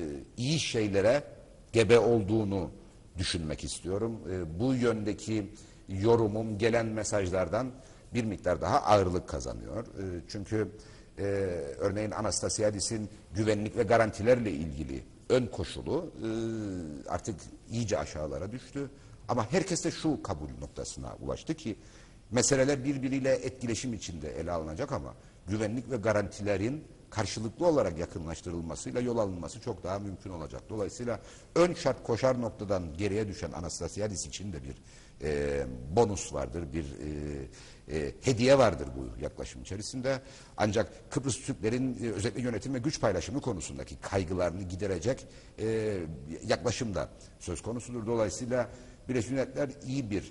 iyi şeylere gebe olduğunu düşünmek istiyorum. E, bu yöndeki yorumum gelen mesajlardan bir miktar daha ağırlık kazanıyor. E, çünkü e, örneğin Anastasiadis'in güvenlik ve garantilerle ilgili ön koşulu e, artık iyice aşağılara düştü. Ama herkes de şu kabul noktasına ulaştı ki meseleler birbiriyle etkileşim içinde ele alınacak ama güvenlik ve garantilerin karşılıklı olarak yakınlaştırılmasıyla yol alınması çok daha mümkün olacak. Dolayısıyla ön şart koşar noktadan geriye düşen Anastasiadis için de bir e, bonus vardır, bir e, e, hediye vardır bu yaklaşım içerisinde. Ancak Kıbrıs Türklerin e, özellikle yönetim ve güç paylaşımı konusundaki kaygılarını giderecek e, yaklaşım da söz konusudur. Dolayısıyla Birleşmiş Milletler iyi bir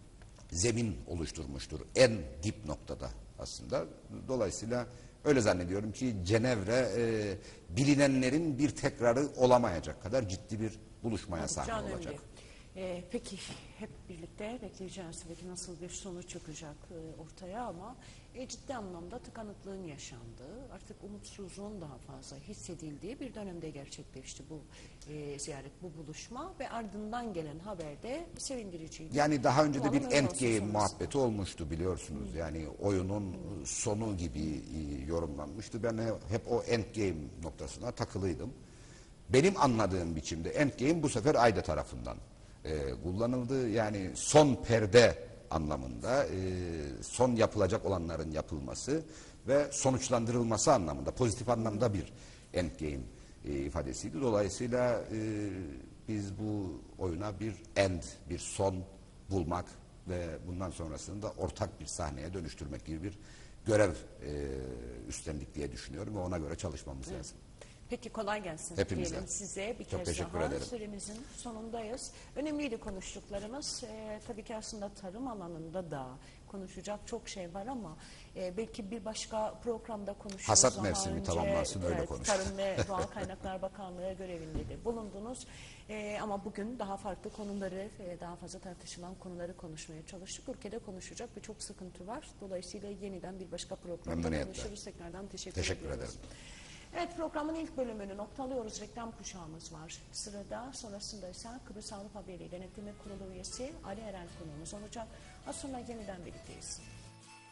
zemin oluşturmuştur en dip noktada aslında. Dolayısıyla öyle zannediyorum ki Cenevre e, bilinenlerin bir tekrarı olamayacak kadar ciddi bir buluşmaya sahne olacak. Ee, peki hep birlikte bekleyeceğiz belki nasıl bir sonuç çıkacak e, ortaya ama e, ciddi anlamda tıkanıklığın yaşandığı, artık umutsuzluğun daha fazla hissedildiği bir dönemde gerçekleşti bu e, ziyaret, bu buluşma ve ardından gelen haber de sevindiriciydi. Yani daha önce de bir Umarım öyle endgame olsun muhabbeti olmuştu biliyorsunuz. Hmm. Yani oyunun sonu gibi e, yorumlanmıştı. Ben hep o endgame noktasına takılıydım. Benim anladığım biçimde endgame bu sefer Ayda tarafından e, kullanıldı. Yani son perde anlamında, e, son yapılacak olanların yapılması ve sonuçlandırılması anlamında, pozitif anlamda bir endgame e, ifadesiydi. Dolayısıyla e, biz bu oyuna bir end, bir son bulmak ve bundan sonrasını da ortak bir sahneye dönüştürmek gibi bir görev e, üstlendik diye düşünüyorum ve ona göre çalışmamız evet. lazım. Peki kolay gelsin. Hepimize. Diyelim size bir Çok kez teşekkür daha. ederim. Süremizin sonundayız. Önemliydi konuştuklarımız. Ee, tabii ki aslında tarım alanında da konuşacak çok şey var ama e, belki bir başka programda konuşuruz. Hasat Daha mevsimi önce, tamamlansın öyle evet, konuşalım. Tarım ve Doğal Kaynaklar Bakanlığı görevinde de bulundunuz. E, ama bugün daha farklı konuları, e, daha fazla tartışılan konuları konuşmaya çalıştık. Ülkede konuşacak birçok sıkıntı var. Dolayısıyla yeniden bir başka programda konuşuruz. Tekrardan teşekkür, teşekkür ediyoruz. ederim. Evet, programın ilk bölümünü noktalıyoruz. Reklam kuşağımız var. Sırada sonrasında ise Kıbrıs Avrupa Birliği Denetleme Kurulu üyesi Ali Erel konuğumuz olacak. Az sonra yeniden birlikteyiz.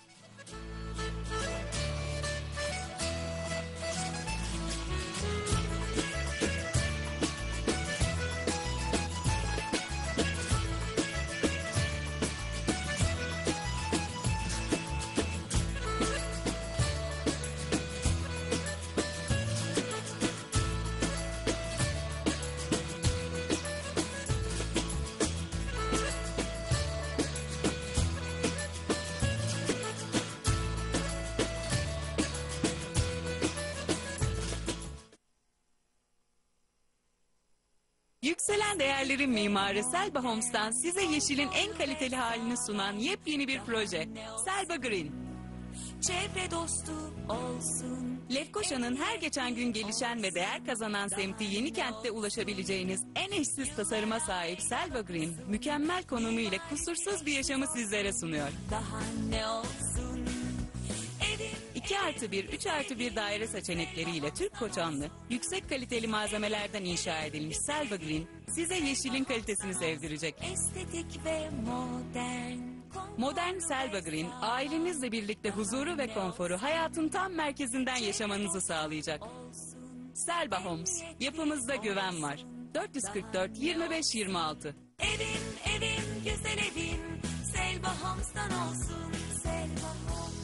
Yükselen değerlerin mimarı Selba Homes'tan size yeşilin en kaliteli halini sunan yepyeni bir proje. Selba Green. Çevre dostu olsun. Lefkoşa'nın her geçen gün gelişen ve değer kazanan semti Yenikent'te ulaşabileceğiniz en eşsiz tasarıma sahip Selba Green, mükemmel konumu ile kusursuz bir yaşamı sizlere sunuyor. Daha ne olsun? Evim iki artı bir, üç artı bir daire seçenekleriyle Türk koçanlı, yüksek kaliteli malzemelerden inşa edilmiş Selba Green, size yeşilin kalitesini sevdirecek. estetik ve modern. Modern Selba Green, ailenizle birlikte huzuru ve konforu hayatın tam merkezinden yaşamanızı sağlayacak. Selba Homes, yapımızda güven var. dört yüz kırk dört yirmi beş yirmi altı. Evim, evim, güzel evim. Selba Homes'tan olsun. Selba Homes.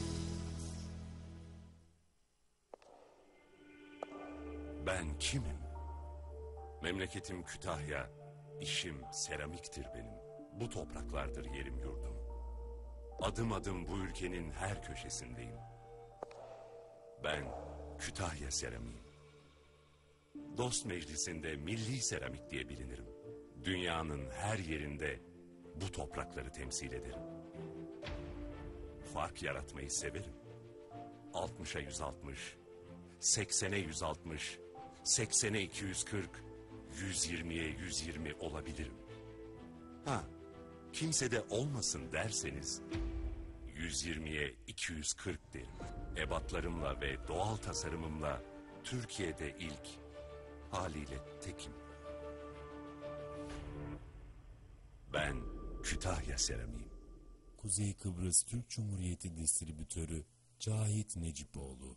Ben kimim? Memleketim Kütahya, işim seramiktir benim. Bu topraklardır yerim yurdum. Adım adım bu ülkenin her köşesindeyim. Ben Kütahya seramiğim. Dost meclisinde milli seramik diye bilinirim. Dünyanın her yerinde bu toprakları temsil ederim. Fark yaratmayı severim. altmışa yüz altmış, seksene yüz altmış, seksene iki yüz kırk, yüz yirmiye yüz yirmi olabilirim. Ha, kimse de olmasın derseniz yüz yirmiye iki yüz kırk derim. Ebatlarımla ve doğal tasarımımla Türkiye'de ilk, haliyle tekim. Ben Kütahya seramiğim. Kuzey Kıbrıs Türk Cumhuriyeti Distribütörü Cahit Necipoğlu.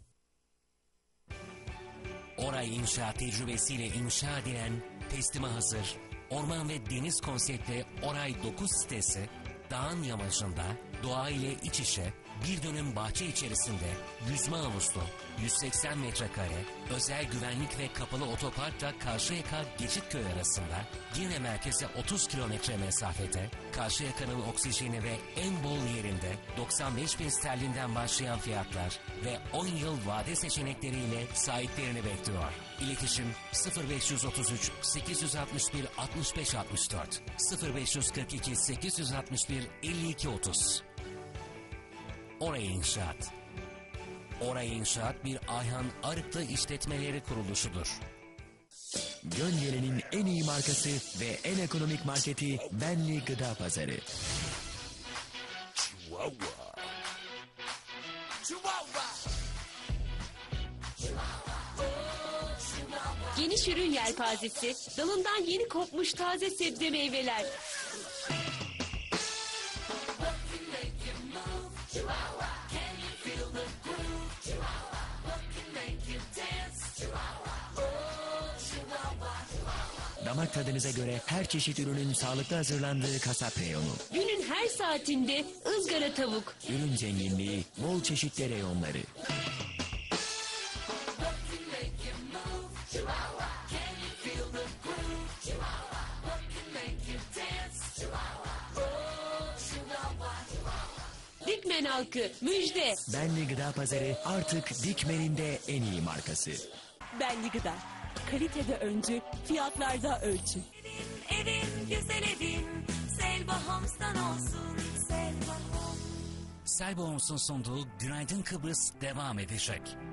Oray İnşaat tecrübesiyle inşa edilen, teslime hazır, orman ve deniz konseptli Oray dokuz sitesi, dağın yamacında, doğa ile iç içe, bir dönüm bahçe içerisinde, yüzme havuzlu, yüz seksen metrekare, özel güvenlik ve kapalı otoparkla Karşıyaka Geçitköy arasında, yine merkeze otuz kilometre mesafede, Karşıyaka'nın oksijeni ve en bol yerinde doksan beş bin sterlinden başlayan fiyatlar ve on yıl vade seçenekleriyle sahiplerini bekliyor. İletişim sıfır beş otuz üç sekiz altı bir altmış beş altmış dört, sıfır beş kırk iki sekiz altı bir elli iki otuz. Oray İnşaat. Oray İnşaat bir Ayhan Arıklı işletmeleri kuruluşudur. Gönyele'nin en iyi markası ve en ekonomik marketi Benli Gıda Pazarı. Chihuahua. Geniş ürün yelpazesi, dalından yeni kopmuş taze sebze meyveler. Damak tadınıza göre her çeşit ürünün sağlıklı hazırlandığı kasap reyonu. Günün her saatinde ızgara tavuk. Ürün zenginliği, bol çeşitli reyonları. Dikmen halkı müjde. Benli Gıda Pazarı artık Dikmen'in de en iyi markası. Benli Gıda. Kalitede öncü, fiyatlarda ölçü. Evim, evim, güzel evim. Selba Homes'tan olsun. Selba Homes. Selba Homes'un sunduğu Günaydın Kıbrıs devam edecek.